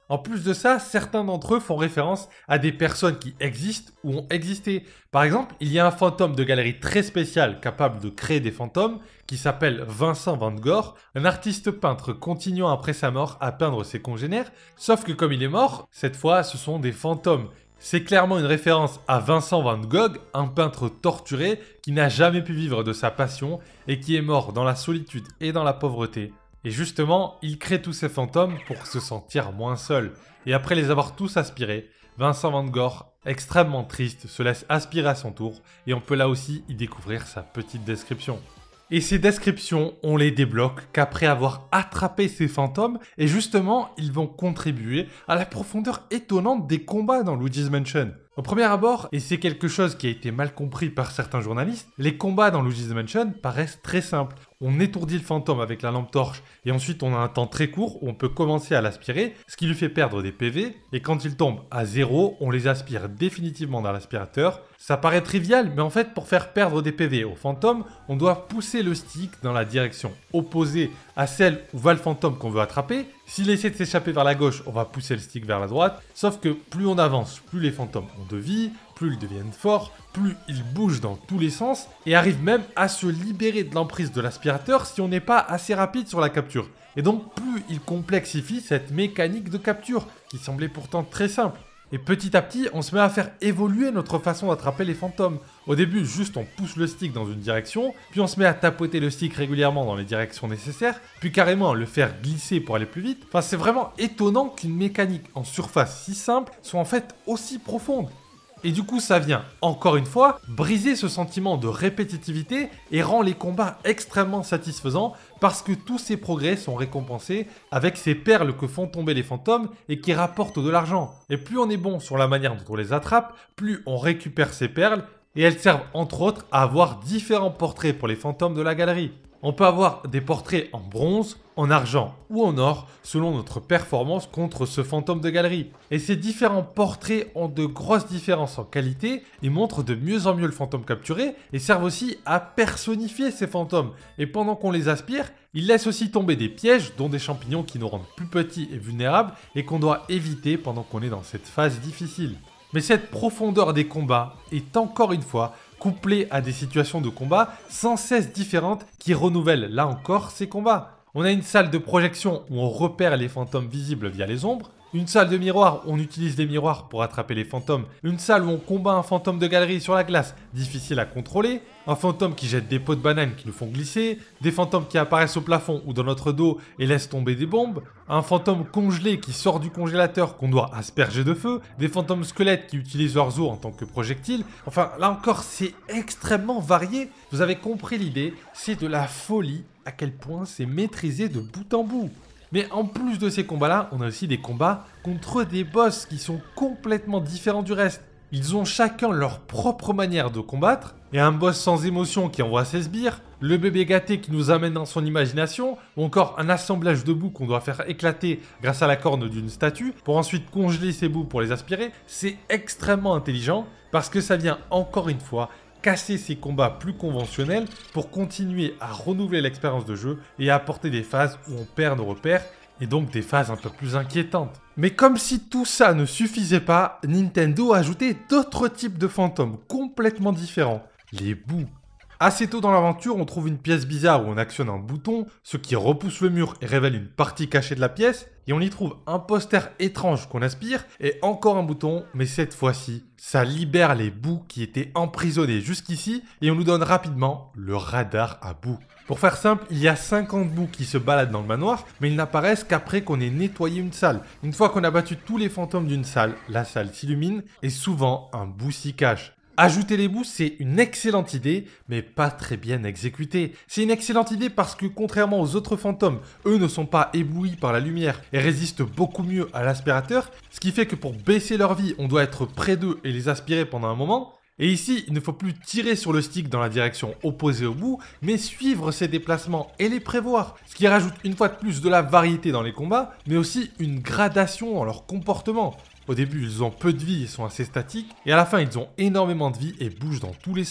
En plus de ça, certains d'entre eux font référence à des personnes qui existent ou ont existé. Par exemple, il y a un fantôme de galerie très spécial capable de créer des fantômes qui s'appelle Vincent van Gogh, un artiste peintre continuant après sa mort à peindre ses congénères, sauf que comme il est mort, cette fois ce sont des fantômes. C'est clairement une référence à Vincent van Gogh, un peintre torturé qui n'a jamais pu vivre de sa passion et qui est mort dans la solitude et dans la pauvreté. Et justement, il crée tous ces fantômes pour se sentir moins seul. Et après les avoir tous aspirés, Vincent van Gogh, extrêmement triste, se laisse aspirer à son tour et on peut là aussi y découvrir sa petite description. Et ces descriptions, on les débloque qu'après avoir attrapé ces fantômes, et justement, ils vont contribuer à la profondeur étonnante des combats dans Luigi's Mansion. Au premier abord, et c'est quelque chose qui a été mal compris par certains journalistes, les combats dans Luigi's Mansion paraissent très simples. On étourdit le fantôme avec la lampe torche et ensuite on a un temps très court où on peut commencer à l'aspirer, ce qui lui fait perdre des P V, et quand il tombe à zéro, on les aspire définitivement dans l'aspirateur. Ça paraît trivial, mais en fait pour faire perdre des P V au fantôme, on doit pousser le stick dans la direction opposée à celle où va le fantôme qu'on veut attraper. S'il essaie de s'échapper vers la gauche, on va pousser le stick vers la droite, sauf que plus on avance, plus les fantômes ont de vie, plus ils deviennent forts, plus ils bougent dans tous les sens et arrivent même à se libérer de l'emprise de l'aspirateur si on n'est pas assez rapide sur la capture. Et donc plus ils complexifient cette mécanique de capture qui semblait pourtant très simple. Et petit à petit, on se met à faire évoluer notre façon d'attraper les fantômes. Au début, juste on pousse le stick dans une direction, puis on se met à tapoter le stick régulièrement dans les directions nécessaires, puis carrément le faire glisser pour aller plus vite. Enfin, c'est vraiment étonnant qu'une mécanique en surface si simple soit en fait aussi profonde. Et du coup, ça vient, encore une fois, briser ce sentiment de répétitivité et rend les combats extrêmement satisfaisants parce que tous ces progrès sont récompensés avec ces perles que font tomber les fantômes et qui rapportent de l'argent. Et plus on est bon sur la manière dont on les attrape, plus on récupère ces perles et elles servent entre autres à avoir différents portraits pour les fantômes de la galerie. On peut avoir des portraits en bronze, en argent ou en or selon notre performance contre ce fantôme de galerie. Et ces différents portraits ont de grosses différences en qualité et montrent de mieux en mieux le fantôme capturé et servent aussi à personnifier ces fantômes. Et pendant qu'on les aspire, ils laissent aussi tomber des pièges dont des champignons qui nous rendent plus petits et vulnérables et qu'on doit éviter pendant qu'on est dans cette phase difficile. Mais cette profondeur des combats est encore une fois couplée à des situations de combat sans cesse différentes qui renouvellent là encore ces combats. On a une salle de projection où on repère les fantômes visibles via les ombres, une salle de miroir où on utilise les miroirs pour attraper les fantômes, une salle où on combat un fantôme de galerie sur la glace, difficile à contrôler, un fantôme qui jette des pots de banane qui nous font glisser, des fantômes qui apparaissent au plafond ou dans notre dos et laissent tomber des bombes, un fantôme congelé qui sort du congélateur qu'on doit asperger de feu, des fantômes squelettes qui utilisent leurs os en tant que projectiles. Enfin, là encore, c'est extrêmement varié. Vous avez compris l'idée, c'est de la folie à quel point c'est maîtrisé de bout en bout. Mais en plus de ces combats-là, on a aussi des combats contre des boss qui sont complètement différents du reste. Ils ont chacun leur propre manière de combattre. Et un boss sans émotion qui envoie ses sbires, le bébé gâté qui nous amène dans son imagination, ou encore un assemblage de bouts qu'on doit faire éclater grâce à la corne d'une statue, pour ensuite congeler ces bouts pour les aspirer. C'est extrêmement intelligent parce que ça vient encore une fois casser ces combats plus conventionnels pour continuer à renouveler l'expérience de jeu et à apporter des phases où on perd nos repères et donc des phases un peu plus inquiétantes. Mais comme si tout ça ne suffisait pas, Nintendo a ajouté d'autres types de fantômes complètement différents, les bouts. Assez tôt dans l'aventure, on trouve une pièce bizarre où on actionne un bouton, ce qui repousse le mur et révèle une partie cachée de la pièce, et on y trouve un poster étrange qu'on aspire, et encore un bouton, mais cette fois-ci, ça libère les bouts qui étaient emprisonnés jusqu'ici, et on nous donne rapidement le radar à bouts. Pour faire simple, il y a cinquante bouts qui se baladent dans le manoir, mais ils n'apparaissent qu'après qu'on ait nettoyé une salle. Une fois qu'on a battu tous les fantômes d'une salle, la salle s'illumine, et souvent un bout s'y cache. Ajouter les bouts, c'est une excellente idée, mais pas très bien exécutée. C'est une excellente idée parce que contrairement aux autres fantômes, eux ne sont pas éblouis par la lumière et résistent beaucoup mieux à l'aspirateur, ce qui fait que pour baisser leur vie, on doit être près d'eux et les aspirer pendant un moment. Et ici, il ne faut plus tirer sur le stick dans la direction opposée au bout, mais suivre ses déplacements et les prévoir, ce qui rajoute une fois de plus de la variété dans les combats, mais aussi une gradation dans leur comportement. Au début, ils ont peu de vie et sont assez statiques, et à la fin, ils ont énormément de vie et bougent dans tous les sens.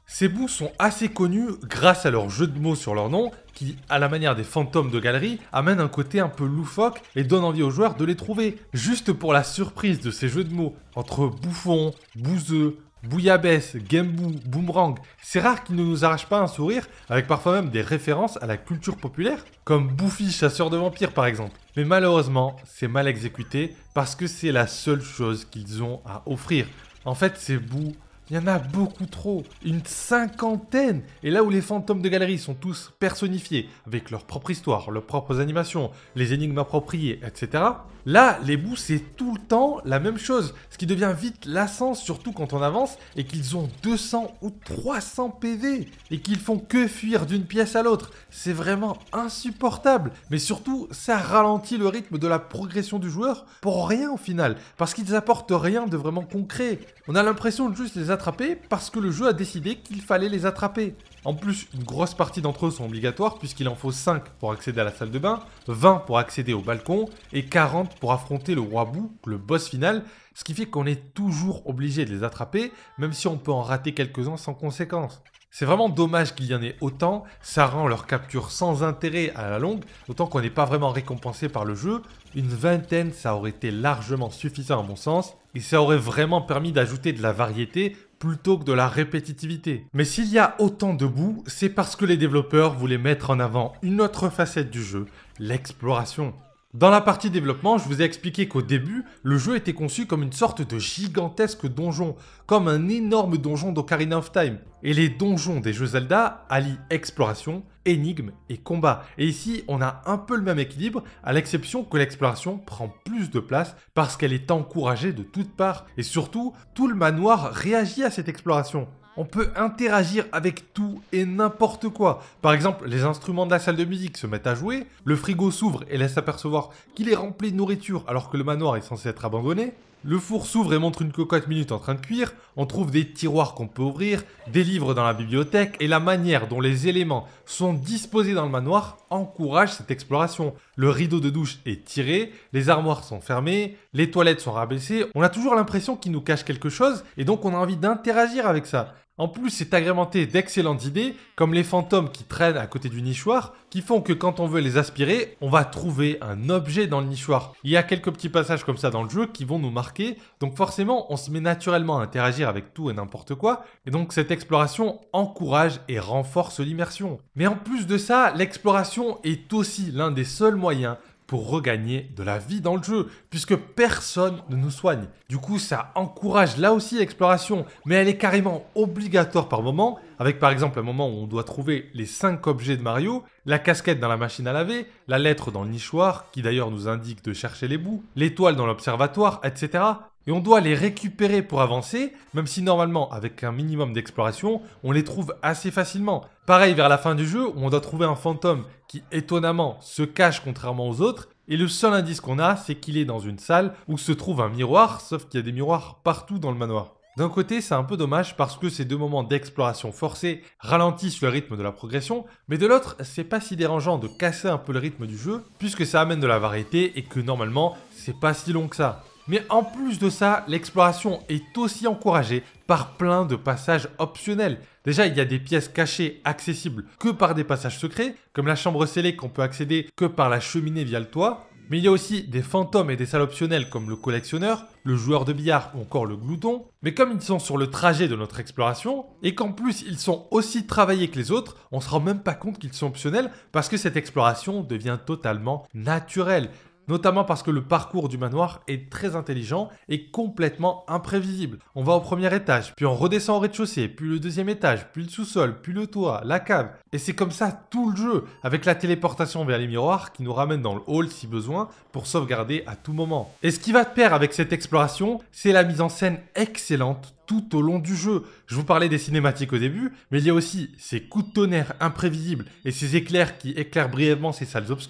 Ces bouts sont assez connus grâce à leur jeu de mots sur leur nom, qui, à la manière des fantômes de galerie, amène un côté un peu loufoque et donne envie aux joueurs de les trouver, juste pour la surprise de ces jeux de mots, entre bouffon, bouseux, bouillabaisse, gambou, boomerang. C'est rare qu'ils ne nous arrachent pas un sourire, avec parfois même des références à la culture populaire, comme Bouffi, chasseur de vampires par exemple. Mais malheureusement, c'est mal exécuté, parce que c'est la seule chose qu'ils ont à offrir. En fait, ces bouts, il y en a beaucoup trop, une cinquantaine. Et là où les fantômes de galerie sont tous personnifiés, avec leur propre histoire, leurs propres animations, les énigmes appropriées, et cetera. Là, les bouts, c'est tout le temps la même chose, ce qui devient vite lassant, surtout quand on avance, et qu'ils ont deux cents ou trois cents P V, et qu'ils font que fuir d'une pièce à l'autre. C'est vraiment insupportable, mais surtout, ça ralentit le rythme de la progression du joueur, pour rien au final, parce qu'ils apportent rien de vraiment concret. On a l'impression de juste les attraper, parce que le jeu a décidé qu'il fallait les attraper. En plus, une grosse partie d'entre eux sont obligatoires puisqu'il en faut cinq pour accéder à la salle de bain, vingt pour accéder au balcon et quarante pour affronter le roi bout, le boss final, ce qui fait qu'on est toujours obligé de les attraper, même si on peut en rater quelques-uns sans conséquence. C'est vraiment dommage qu'il y en ait autant, ça rend leur capture sans intérêt à la longue, d'autant qu'on n'est pas vraiment récompensé par le jeu. Une vingtaine, ça aurait été largement suffisant à mon sens, et ça aurait vraiment permis d'ajouter de la variété plutôt que de la répétitivité. Mais s'il y a autant de bouts, c'est parce que les développeurs voulaient mettre en avant une autre facette du jeu, l'exploration. Dans la partie développement, je vous ai expliqué qu'au début, le jeu était conçu comme une sorte de gigantesque donjon, comme un énorme donjon d'Ocarina of Time. Et les donjons des jeux Zelda allient exploration, énigmes et combat. Et ici, on a un peu le même équilibre, à l'exception que l'exploration prend plus de place parce qu'elle est encouragée de toutes parts. Et surtout, tout le manoir réagit à cette exploration. On peut interagir avec tout et n'importe quoi. Par exemple, les instruments de la salle de musique se mettent à jouer, le frigo s'ouvre et laisse apercevoir qu'il est rempli de nourriture alors que le manoir est censé être abandonné. Le four s'ouvre et montre une cocotte minute en train de cuire, on trouve des tiroirs qu'on peut ouvrir, des livres dans la bibliothèque et la manière dont les éléments sont disposés dans le manoir encourage cette exploration. Le rideau de douche est tiré, les armoires sont fermées, les toilettes sont rabaissées, on a toujours l'impression qu'il nous cache quelque chose et donc on a envie d'interagir avec ça. En plus, c'est agrémenté d'excellentes idées, comme les fantômes qui traînent à côté du nichoir, qui font que quand on veut les aspirer, on va trouver un objet dans le nichoir. Il y a quelques petits passages comme ça dans le jeu qui vont nous marquer, donc forcément, on se met naturellement à interagir avec tout et n'importe quoi, et donc cette exploration encourage et renforce l'immersion. Mais en plus de ça, l'exploration est aussi l'un des seuls moyens pour regagner de la vie dans le jeu, puisque personne ne nous soigne. Du coup, ça encourage là aussi l'exploration, mais elle est carrément obligatoire par moment, avec par exemple un moment où on doit trouver les cinq objets de Mario, la casquette dans la machine à laver, la lettre dans le nichoir, qui d'ailleurs nous indique de chercher les bouts, l'étoile dans l'observatoire, et cetera. Et on doit les récupérer pour avancer, même si normalement, avec un minimum d'exploration, on les trouve assez facilement. Pareil vers la fin du jeu, où on doit trouver un fantôme qui, étonnamment, se cache contrairement aux autres, et le seul indice qu'on a, c'est qu'il est dans une salle où se trouve un miroir, sauf qu'il y a des miroirs partout dans le manoir. D'un côté, c'est un peu dommage parce que ces deux moments d'exploration forcée ralentissent le rythme de la progression, mais de l'autre, c'est pas si dérangeant de casser un peu le rythme du jeu, puisque ça amène de la variété et que normalement, c'est pas si long que ça. Mais en plus de ça, l'exploration est aussi encouragée par plein de passages optionnels. Déjà, il y a des pièces cachées accessibles que par des passages secrets, comme la chambre scellée qu'on peut accéder que par la cheminée via le toit. Mais il y a aussi des fantômes et des salles optionnelles comme le collectionneur, le joueur de billard ou encore le glouton. Mais comme ils sont sur le trajet de notre exploration, et qu'en plus ils sont aussi travaillés que les autres, on se rend même pas compte qu'ils sont optionnels parce que cette exploration devient totalement naturelle. Notamment parce que le parcours du manoir est très intelligent et complètement imprévisible. On va au premier étage, puis on redescend au rez-de-chaussée, puis le deuxième étage, puis le sous-sol, puis le toit, la cave. Et c'est comme ça tout le jeu, avec la téléportation vers les miroirs qui nous ramène dans le hall si besoin pour sauvegarder à tout moment. Et ce qui va de pair avec cette exploration, c'est la mise en scène excellente tout au long du jeu. Je vous parlais des cinématiques au début, mais il y a aussi ces coups de tonnerre imprévisibles et ces éclairs qui éclairent brièvement ces salles obscures.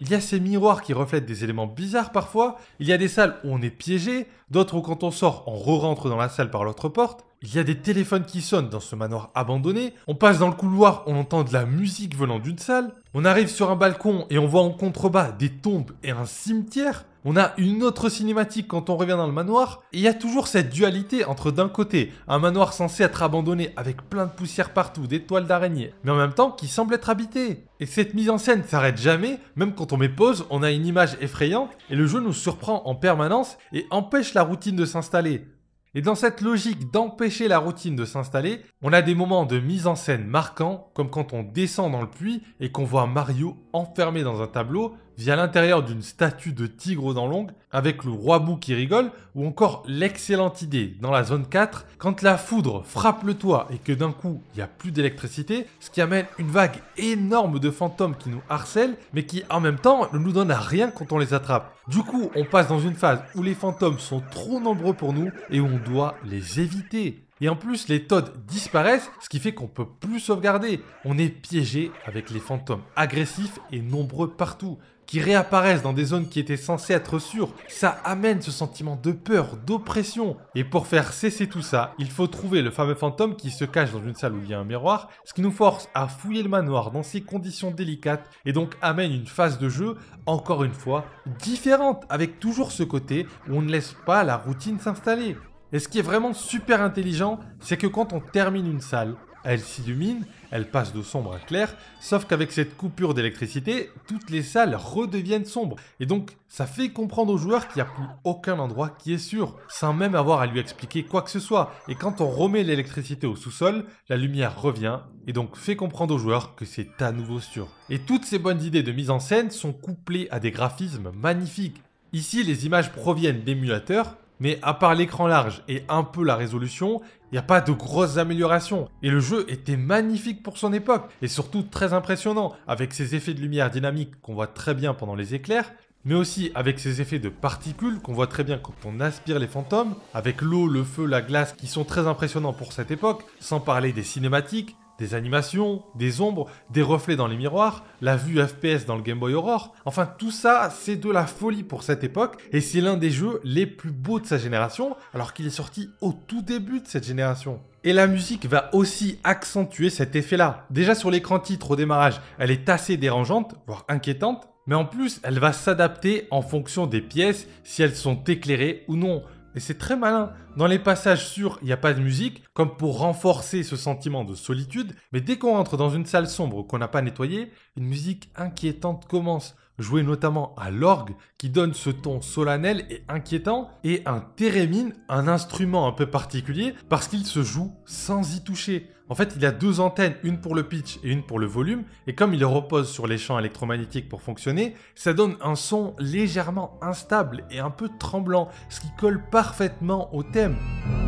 Il y a ces miroirs qui reflètent des éléments bizarres parfois, il y a des salles où on est piégé, d'autres où quand on sort, on re-rentre dans la salle par l'autre porte. Il y a des téléphones qui sonnent dans ce manoir abandonné, on passe dans le couloir, on entend de la musique venant d'une salle, on arrive sur un balcon et on voit en contrebas des tombes et un cimetière. On a une autre cinématique quand on revient dans le manoir, et il y a toujours cette dualité entre d'un côté, un manoir censé être abandonné avec plein de poussière partout, des toiles d'araignée, mais en même temps qui semble être habité. Et cette mise en scène s'arrête jamais, même quand on met pause, on a une image effrayante, et le jeu nous surprend en permanence et empêche la routine de s'installer. Et dans cette logique d'empêcher la routine de s'installer, on a des moments de mise en scène marquants, comme quand on descend dans le puits et qu'on voit Mario enfermé dans un tableau via l'intérieur d'une statue de tigre aux dents longues, avec le roi Bou qui rigole, ou encore l'excellente idée dans la zone quatre, quand la foudre frappe le toit et que d'un coup il n'y a plus d'électricité, ce qui amène une vague énorme de fantômes qui nous harcèlent, mais qui en même temps ne nous donnent à rien quand on les attrape. Du coup, on passe dans une phase où les fantômes sont trop nombreux pour nous et où on doit les éviter. Et en plus, les Toads disparaissent, ce qui fait qu'on peut plus sauvegarder. On est piégé avec les fantômes agressifs et nombreux partout, qui réapparaissent dans des zones qui étaient censées être sûres. Ça amène ce sentiment de peur, d'oppression. Et pour faire cesser tout ça, il faut trouver le fameux fantôme qui se cache dans une salle où il y a un miroir, ce qui nous force à fouiller le manoir dans ces conditions délicates, et donc amène une phase de jeu, encore une fois, différente, avec toujours ce côté où on ne laisse pas la routine s'installer. Et ce qui est vraiment super intelligent, c'est que quand on termine une salle, elle s'illumine, elle passe de sombre à clair, sauf qu'avec cette coupure d'électricité, toutes les salles redeviennent sombres. Et donc, ça fait comprendre aux joueurs qu'il n'y a plus aucun endroit qui est sûr, sans même avoir à lui expliquer quoi que ce soit. Et quand on remet l'électricité au sous-sol, la lumière revient, et donc fait comprendre aux joueurs que c'est à nouveau sûr. Et toutes ces bonnes idées de mise en scène sont couplées à des graphismes magnifiques. Ici, les images proviennent d'émulateurs, mais à part l'écran large et un peu la résolution, il n'y a pas de grosses améliorations. Et le jeu était magnifique pour son époque, et surtout très impressionnant, avec ses effets de lumière dynamique qu'on voit très bien pendant les éclairs, mais aussi avec ses effets de particules qu'on voit très bien quand on aspire les fantômes, avec l'eau, le feu, la glace qui sont très impressionnants pour cette époque, sans parler des cinématiques, des animations, des ombres, des reflets dans les miroirs, la vue F P S dans le Game Boy Aurora. Enfin, tout ça, c'est de la folie pour cette époque, et c'est l'un des jeux les plus beaux de sa génération, alors qu'il est sorti au tout début de cette génération. Et la musique va aussi accentuer cet effet-là. Déjà sur l'écran titre au démarrage, elle est assez dérangeante, voire inquiétante, mais en plus, elle va s'adapter en fonction des pièces, si elles sont éclairées ou non. Et c'est très malin. Dans les passages sûrs, il n'y a pas de musique, comme pour renforcer ce sentiment de solitude, mais dès qu'on entre dans une salle sombre qu'on n'a pas nettoyée, une musique inquiétante commence, jouée notamment à l'orgue, qui donne ce ton solennel et inquiétant, et un thérémine, un instrument un peu particulier, parce qu'il se joue sans y toucher. En fait, il y a deux antennes, une pour le pitch et une pour le volume, et comme il repose sur les champs électromagnétiques pour fonctionner, ça donne un son légèrement instable et un peu tremblant, ce qui colle parfaitement au thème.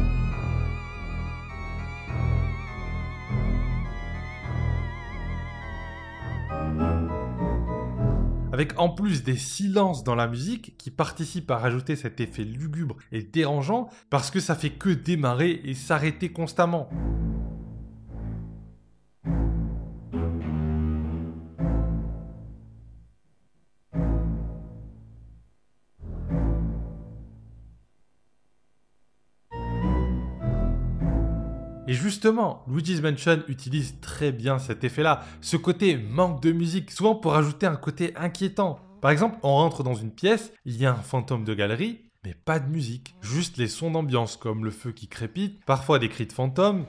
Avec en plus des silences dans la musique qui participent à rajouter cet effet lugubre et dérangeant, parce que ça fait que démarrer et s'arrêter constamment. Et justement, Luigi's Mansion utilise très bien cet effet-là, ce côté manque de musique, souvent pour ajouter un côté inquiétant. Par exemple, on rentre dans une pièce, il y a un fantôme de galerie, mais pas de musique, juste les sons d'ambiance comme le feu qui crépite, parfois des cris de fantômes.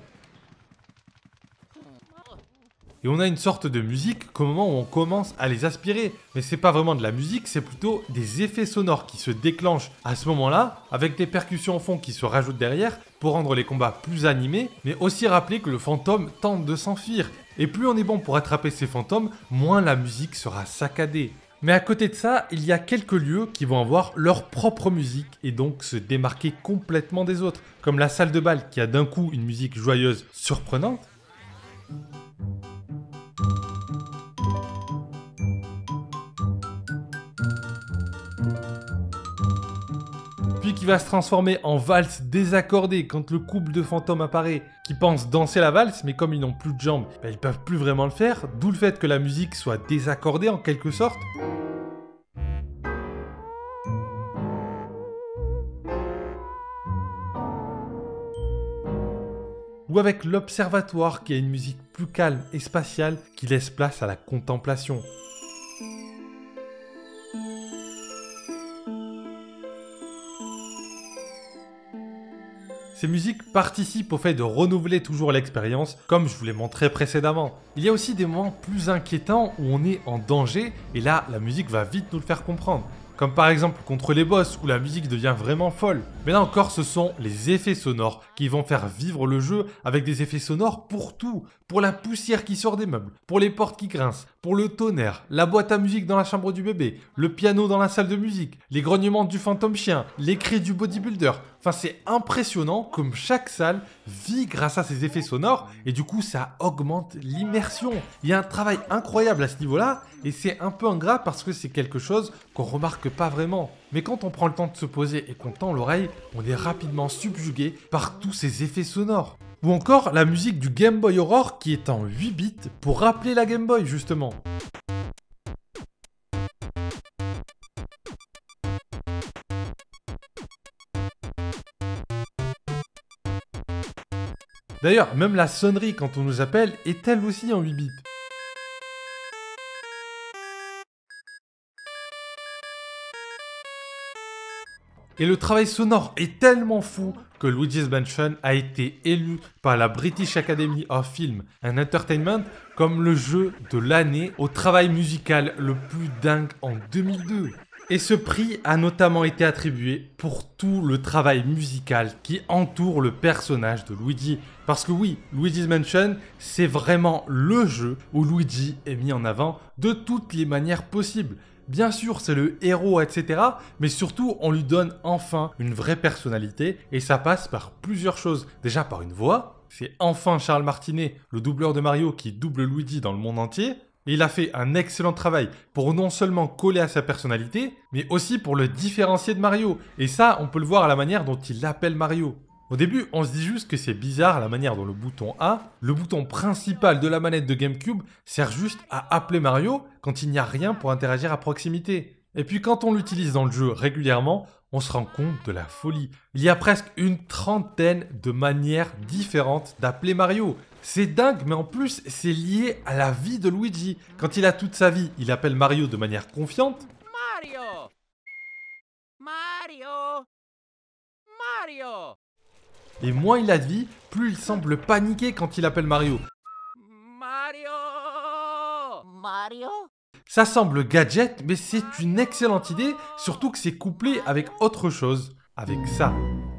Et on a une sorte de musique qu'au moment où on commence à les aspirer. Mais c'est pas vraiment de la musique, c'est plutôt des effets sonores qui se déclenchent à ce moment-là, avec des percussions au fond qui se rajoutent derrière, pour rendre les combats plus animés, mais aussi rappeler que le fantôme tente de s'enfuir. Et plus on est bon pour attraper ces fantômes, moins la musique sera saccadée. Mais à côté de ça, il y a quelques lieux qui vont avoir leur propre musique et donc se démarquer complètement des autres, comme la salle de bal qui a d'un coup une musique joyeuse surprenante, puis qui va se transformer en valse désaccordée quand le couple de fantômes apparaît, qui pensent danser la valse, mais comme ils n'ont plus de jambes, ben ils peuvent plus vraiment le faire, d'où le fait que la musique soit désaccordée en quelque sorte. ou avec l'Observatoire qui a une musique plus calme et spatiale qui laisse place à la contemplation. Ces musiques participent au fait de renouveler toujours l'expérience, comme je vous l'ai montré précédemment. Il y a aussi des moments plus inquiétants où on est en danger, et là, la musique va vite nous le faire comprendre. Comme par exemple contre les boss, où la musique devient vraiment folle. Mais là encore, ce sont les effets sonores qui vont faire vivre le jeu avec des effets sonores pour tout. Pour la poussière qui sort des meubles, pour les portes qui grincent, pour le tonnerre, la boîte à musique dans la chambre du bébé, le piano dans la salle de musique, les grognements du fantôme chien, les cris du bodybuilder. Enfin, c'est impressionnant comme chaque salle vit grâce à ces effets sonores et du coup, ça augmente l'immersion. Il y a un travail incroyable à ce niveau-là et c'est un peu ingrat parce que c'est quelque chose qu'on remarque pas vraiment. Mais quand on prend le temps de se poser et qu'on tend l'oreille, on est rapidement subjugué par tous ces effets sonores. Ou encore la musique du Game Boy Aurore qui est en huit bits pour rappeler la Game Boy justement. D'ailleurs, même la sonnerie quand on nous appelle est elle aussi en huit bits. Et le travail sonore est tellement fou que Luigi's Mansion a été élu par la British Academy of Film and Entertainment comme le jeu de l'année au travail musical le plus dingue en deux mille deux. Et ce prix a notamment été attribué pour tout le travail musical qui entoure le personnage de Luigi. Parce que oui, Luigi's Mansion, c'est vraiment le jeu où Luigi est mis en avant de toutes les manières possibles. Bien sûr, c'est le héros, et cetera. Mais surtout, on lui donne enfin une vraie personnalité et ça passe par plusieurs choses. Déjà par une voix, c'est enfin Charles Martinet, le doubleur de Mario, qui double Luigi dans le monde entier. Et il a fait un excellent travail pour non seulement coller à sa personnalité, mais aussi pour le différencier de Mario. Et ça, on peut le voir à la manière dont il appelle Mario. Au début, on se dit juste que c'est bizarre la manière dont le bouton A, le bouton principal de la manette de GameCube, sert juste à appeler Mario quand il n'y a rien pour interagir à proximité. Et puis quand on l'utilise dans le jeu régulièrement, on se rend compte de la folie. Il y a presque une trentaine de manières différentes d'appeler Mario. C'est dingue, mais en plus, c'est lié à la vie de Luigi. Quand il a toute sa vie, il appelle Mario de manière confiante. Mario! Mario! Mario! Et moins il a de vie, plus il semble paniquer quand il appelle Mario. Mario! Mario? Ça semble gadget, mais c'est une excellente idée, surtout que c'est couplé avec autre chose, avec ça.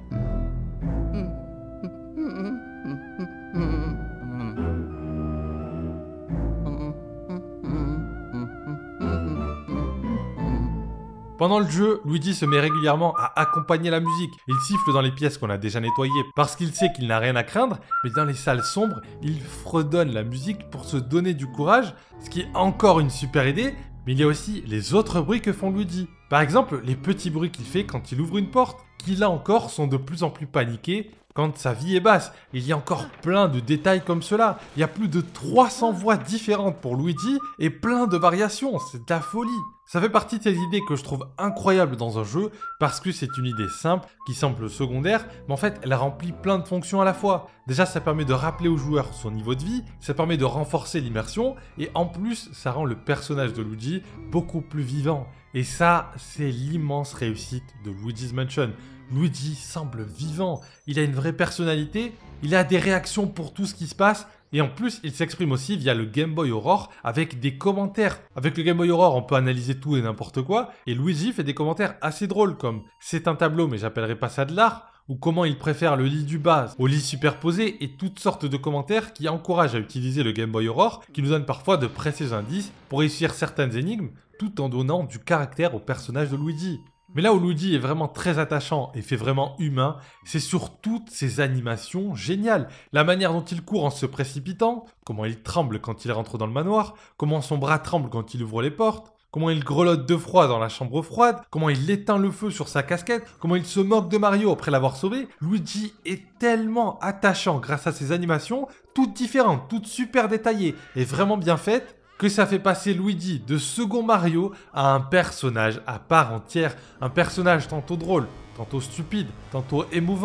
Pendant le jeu, Luigi se met régulièrement à accompagner la musique. Il siffle dans les pièces qu'on a déjà nettoyées parce qu'il sait qu'il n'a rien à craindre, mais dans les salles sombres, il fredonne la musique pour se donner du courage, ce qui est encore une super idée, mais il y a aussi les autres bruits que font Luigi. Par exemple, les petits bruits qu'il fait quand il ouvre une porte, qui là encore sont de plus en plus paniqués quand sa vie est basse. Il y a encore plein de détails comme cela. Il y a plus de trois cents voix différentes pour Luigi et plein de variations, c'est de la folie. Ça fait partie de ces idées que je trouve incroyables dans un jeu parce que c'est une idée simple qui semble secondaire, mais en fait elle remplit plein de fonctions à la fois. Déjà ça permet de rappeler au joueur son niveau de vie, ça permet de renforcer l'immersion et en plus ça rend le personnage de Luigi beaucoup plus vivant. Et ça c'est l'immense réussite de Luigi's Mansion. Luigi semble vivant, il a une vraie personnalité, il a des réactions pour tout ce qui se passe. Et en plus, il s'exprime aussi via le Game Boy Aurore avec des commentaires. Avec le Game Boy Aurore, on peut analyser tout et n'importe quoi. Et Luigi fait des commentaires assez drôles comme « c'est un tableau mais j'appellerai pas ça de l'art » ou comment il préfère le lit du bas au lit superposé et toutes sortes de commentaires qui encouragent à utiliser le Game Boy Aurore, qui nous donnent parfois de précieux indices pour réussir certaines énigmes tout en donnant du caractère au personnage de Luigi. Mais là où Luigi est vraiment très attachant et fait vraiment humain, c'est sur toutes ces animations géniales. La manière dont il court en se précipitant, comment il tremble quand il rentre dans le manoir, comment son bras tremble quand il ouvre les portes, comment il grelotte de froid dans la chambre froide, comment il éteint le feu sur sa casquette, comment il se moque de Mario après l'avoir sauvé. Luigi est tellement attachant grâce à ces animations, toutes différentes, toutes super détaillées et vraiment bien faites, que ça fait passer Luigi de second Mario à un personnage à part entière, un personnage tantôt drôle, tantôt stupide, tantôt émouvant.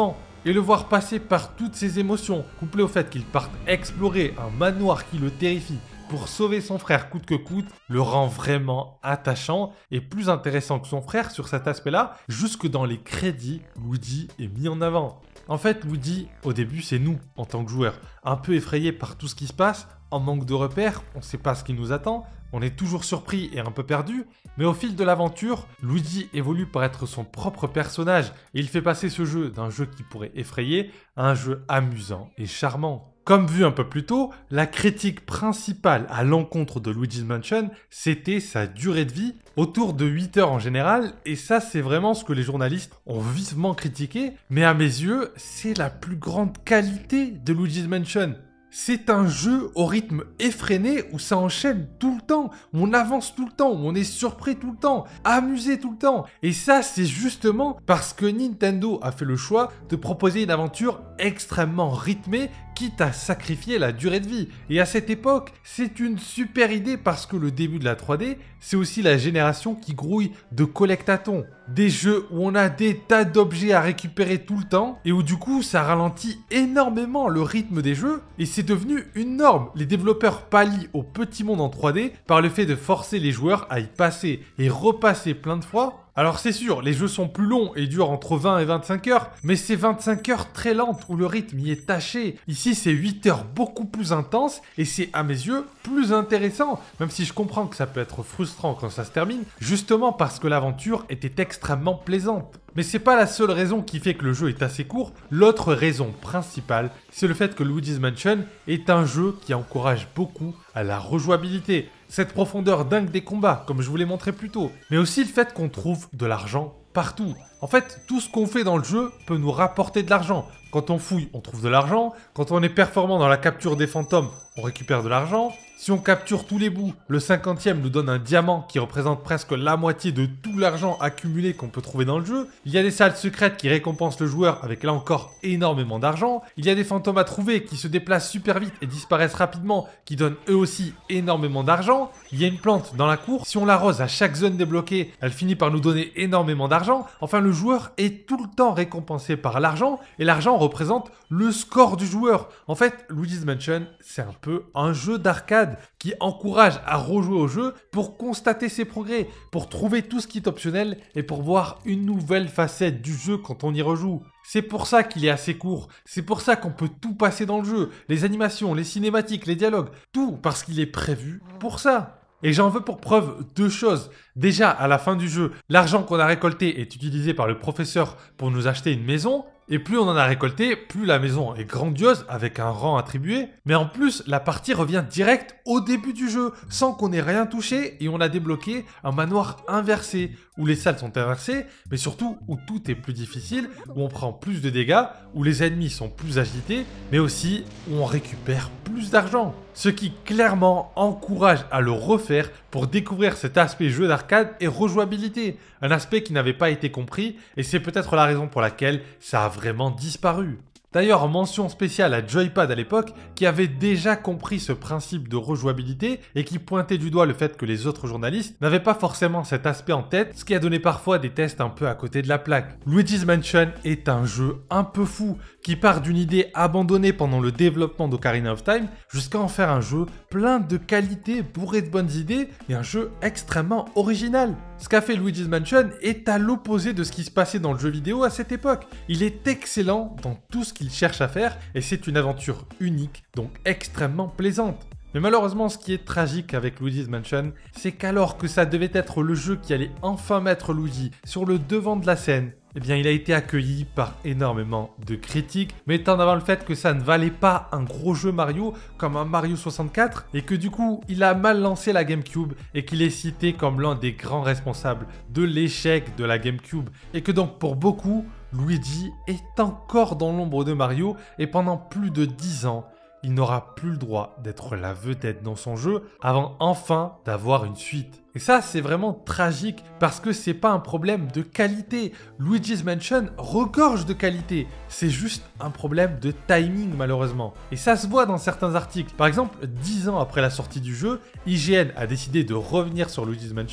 et le voir passer par toutes ces émotions, couplé au fait qu'il parte explorer un manoir qui le terrifie pour sauver son frère coûte que coûte, le rend vraiment attachant et plus intéressant que son frère sur cet aspect-là. Jusque dans les crédits, Luigi est mis en avant. En fait, Luigi, au début, c'est nous, en tant que joueurs, un peu effrayés par tout ce qui se passe, en manque de repères, on ne sait pas ce qui nous attend, on est toujours surpris et un peu perdu, mais au fil de l'aventure, Luigi évolue pour être son propre personnage et il fait passer ce jeu d'un jeu qui pourrait effrayer à un jeu amusant et charmant. Comme vu un peu plus tôt, la critique principale à l'encontre de Luigi's Mansion, c'était sa durée de vie, autour de huit heures en général, et ça c'est vraiment ce que les journalistes ont vivement critiqué, mais à mes yeux, c'est la plus grande qualité de Luigi's Mansion. C'est un jeu au rythme effréné où ça enchaîne tout le temps, où on avance tout le temps, où on est surpris tout le temps, amusé tout le temps. Et ça, c'est justement parce que Nintendo a fait le choix de proposer une aventure extrêmement rythmée, quitte à sacrifier la durée de vie. Et à cette époque, c'est une super idée parce que le début de la trois D, c'est aussi la génération qui grouille de collectatons. Des jeux où on a des tas d'objets à récupérer tout le temps et où du coup ça ralentit énormément le rythme des jeux et c'est devenu une norme. Les développeurs pallient au petit monde en trois D par le fait de forcer les joueurs à y passer et repasser plein de fois. Alors c'est sûr, les jeux sont plus longs et durent entre vingt et vingt-cinq heures, mais c'est vingt-cinq heures très lentes où le rythme y est taché. Ici c'est huit heures beaucoup plus intenses et c'est à mes yeux plus intéressant, même si je comprends que ça peut être frustrant quand ça se termine, justement parce que l'aventure était extrêmement plaisante. Mais c'est pas la seule raison qui fait que le jeu est assez court, l'autre raison principale, c'est le fait que Luigi's Mansion est un jeu qui encourage beaucoup à la rejouabilité. Cette profondeur dingue des combats, comme je vous l'ai montré plus tôt, mais aussi le fait qu'on trouve de l'argent partout. En fait, tout ce qu'on fait dans le jeu peut nous rapporter de l'argent. Quand on fouille, on trouve de l'argent. Quand on est performant dans la capture des fantômes, on récupère de l'argent. Si on capture tous les bouts, le cinquantième nous donne un diamant qui représente presque la moitié de tout l'argent accumulé qu'on peut trouver dans le jeu. Il y a des salles secrètes qui récompensent le joueur avec là encore énormément d'argent. Il y a des fantômes à trouver qui se déplacent super vite et disparaissent rapidement, qui donnent eux aussi énormément d'argent. Il y a une plante dans la cour, si on l'arrose à chaque zone débloquée, elle finit par nous donner énormément d'argent. Enfin, le joueur est tout le temps récompensé par l'argent et l'argent représente le score du joueur. En fait, Luigi's Mansion, c'est un peu un jeu d'arcade qui encourage à rejouer au jeu pour constater ses progrès, pour trouver tout ce qui est optionnel et pour voir une nouvelle facette du jeu quand on y rejoue. C'est pour ça qu'il est assez court, c'est pour ça qu'on peut tout passer dans le jeu, les animations, les cinématiques, les dialogues, tout parce qu'il est prévu pour ça. Et j'en veux pour preuve deux choses. Déjà, à la fin du jeu, l'argent qu'on a récolté est utilisé par le professeur pour nous acheter une maison. Et plus on en a récolté, plus la maison est grandiose avec un rang attribué. Mais en plus, la partie revient direct au début du jeu, sans qu'on ait rien touché et on a débloqué un manoir inversé, où les salles sont inversées, mais surtout où tout est plus difficile, où on prend plus de dégâts, où les ennemis sont plus agités, mais aussi où on récupère plus d'argent. Ce qui clairement encourage à le refaire pour découvrir cet aspect jeu d'arcade et rejouabilité. Un aspect qui n'avait pas été compris et c'est peut-être la raison pour laquelle ça a vraiment disparu. D'ailleurs, mention spéciale à Joypad à l'époque, qui avait déjà compris ce principe de rejouabilité et qui pointait du doigt le fait que les autres journalistes n'avaient pas forcément cet aspect en tête, ce qui a donné parfois des tests un peu à côté de la plaque. Luigi's Mansion est un jeu un peu fou, qui part d'une idée abandonnée pendant le développement d'Ocarina of Time, jusqu'à en faire un jeu plein de qualités, bourré de bonnes idées, et un jeu extrêmement original. Ce qu'a fait Luigi's Mansion est à l'opposé de ce qui se passait dans le jeu vidéo à cette époque. Il est excellent dans tout ce qu'il cherche à faire et c'est une aventure unique, donc extrêmement plaisante. Mais malheureusement, ce qui est tragique avec Luigi's Mansion, c'est qu'alors que ça devait être le jeu qui allait enfin mettre Luigi sur le devant de la scène, eh bien il a été accueilli par énormément de critiques, mettant en avant le fait que ça ne valait pas un gros jeu Mario comme un Mario soixante-quatre, et que du coup il a mal lancé la GameCube, et qu'il est cité comme l'un des grands responsables de l'échec de la GameCube, et que donc pour beaucoup, Luigi est encore dans l'ombre de Mario, et pendant plus de dix ans, il n'aura plus le droit d'être la vedette dans son jeu avant enfin d'avoir une suite. Et ça, c'est vraiment tragique parce que c'est pas un problème de qualité. Luigi's Mansion regorge de qualité. C'est juste un problème de timing malheureusement. Et ça se voit dans certains articles. Par exemple, dix ans après la sortie du jeu, I G N a décidé de revenir sur Luigi's Mansion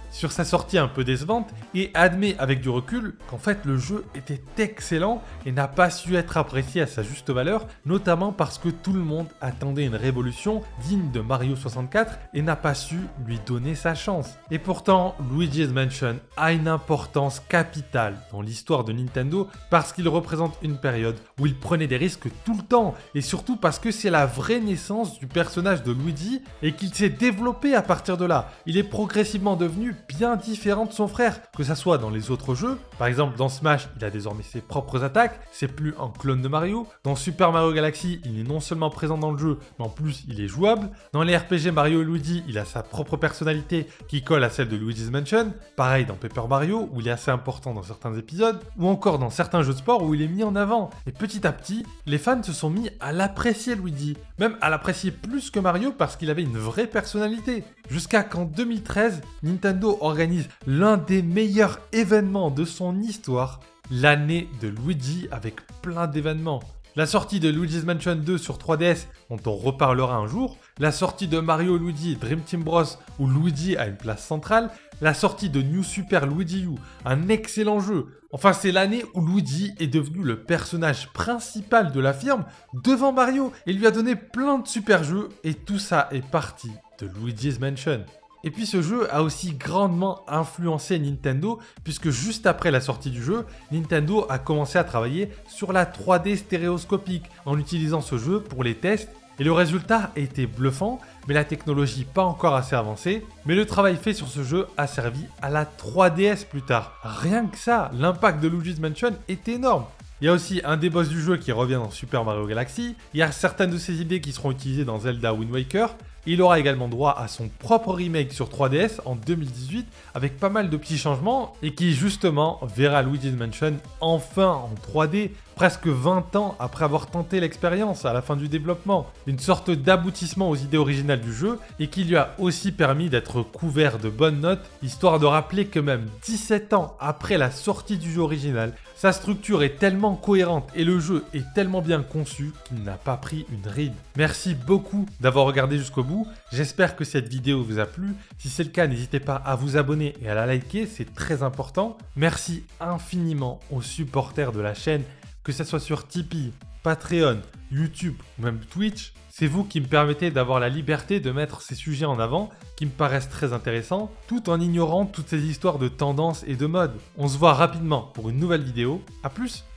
sur sa sortie un peu décevante et admet avec du recul qu'en fait le jeu était excellent et n'a pas su être apprécié à sa juste valeur, notamment parce que tout le monde attendait une révolution digne de Mario soixante-quatre et n'a pas su lui donner sa chance. Et pourtant, Luigi's Mansion a une importance capitale dans l'histoire de Nintendo parce qu'il représente une période où il prenait des risques tout le temps et surtout parce que c'est la vraie naissance du personnage de Luigi et qu'il s'est développé à partir de là. Il est progressivement devenu bien différent de son frère, que ça soit dans les autres jeux. Par exemple, dans Smash, il a désormais ses propres attaques, c'est plus un clone de Mario. Dans Super Mario Galaxy, il est non seulement présent dans le jeu, mais en plus il est jouable. Dans les R P G Mario et Luigi, il a sa propre personnalité qui colle à celle de Luigi's Mansion. Pareil dans Paper Mario, où il est assez important dans certains épisodes, ou encore dans certains jeux de sport où il est mis en avant. Et petit à petit, les fans se sont mis à l'apprécier Luigi, même à l'apprécier plus que Mario parce qu'il avait une vraie personnalité. Jusqu'à qu'en deux mille treize, Nintendo organise l'un des meilleurs événements de son histoire, l'année de Luigi avec plein d'événements. La sortie de Luigi's Mansion deux sur trois D S, dont on reparlera un jour, la sortie de Mario Luigi Dream Team Bros, où Luigi a une place centrale, la sortie de New Super Luigi U, un excellent jeu. Enfin, c'est l'année où Luigi est devenu le personnage principal de la firme devant Mario et lui a donné plein de super jeux et tout ça est parti de Luigi's Mansion. Et puis ce jeu a aussi grandement influencé Nintendo puisque juste après la sortie du jeu, Nintendo a commencé à travailler sur la trois D stéréoscopique en utilisant ce jeu pour les tests et le résultat a été bluffant, mais la technologie pas encore assez avancée. Mais le travail fait sur ce jeu a servi à la trois D S plus tard. Rien que ça, l'impact de Luigi's Mansion est énorme. Il y a aussi un des boss du jeu qui revient dans Super Mario Galaxy, il y a certaines de ses idées qui seront utilisées dans Zelda Wind Waker, il aura également droit à son propre remake sur trois D S en deux mille dix-huit avec pas mal de petits changements et qui justement verra Luigi's Mansion enfin en trois D presque vingt ans après avoir tenté l'expérience à la fin du développement. Une sorte d'aboutissement aux idées originales du jeu et qui lui a aussi permis d'être couvert de bonnes notes, histoire de rappeler que même dix-sept ans après la sortie du jeu original, sa structure est tellement cohérente et le jeu est tellement bien conçu qu'il n'a pas pris une ride. Merci beaucoup d'avoir regardé jusqu'au bout, j'espère que cette vidéo vous a plu. Si c'est le cas, n'hésitez pas à vous abonner et à la liker, c'est très important. Merci infiniment aux supporters de la chaîne, que ce soit sur Tipeee, Patreon, YouTube ou même Twitch. C'est vous qui me permettez d'avoir la liberté de mettre ces sujets en avant qui me paraissent très intéressants, tout en ignorant toutes ces histoires de tendances et de mode. On se voit rapidement pour une nouvelle vidéo. À plus!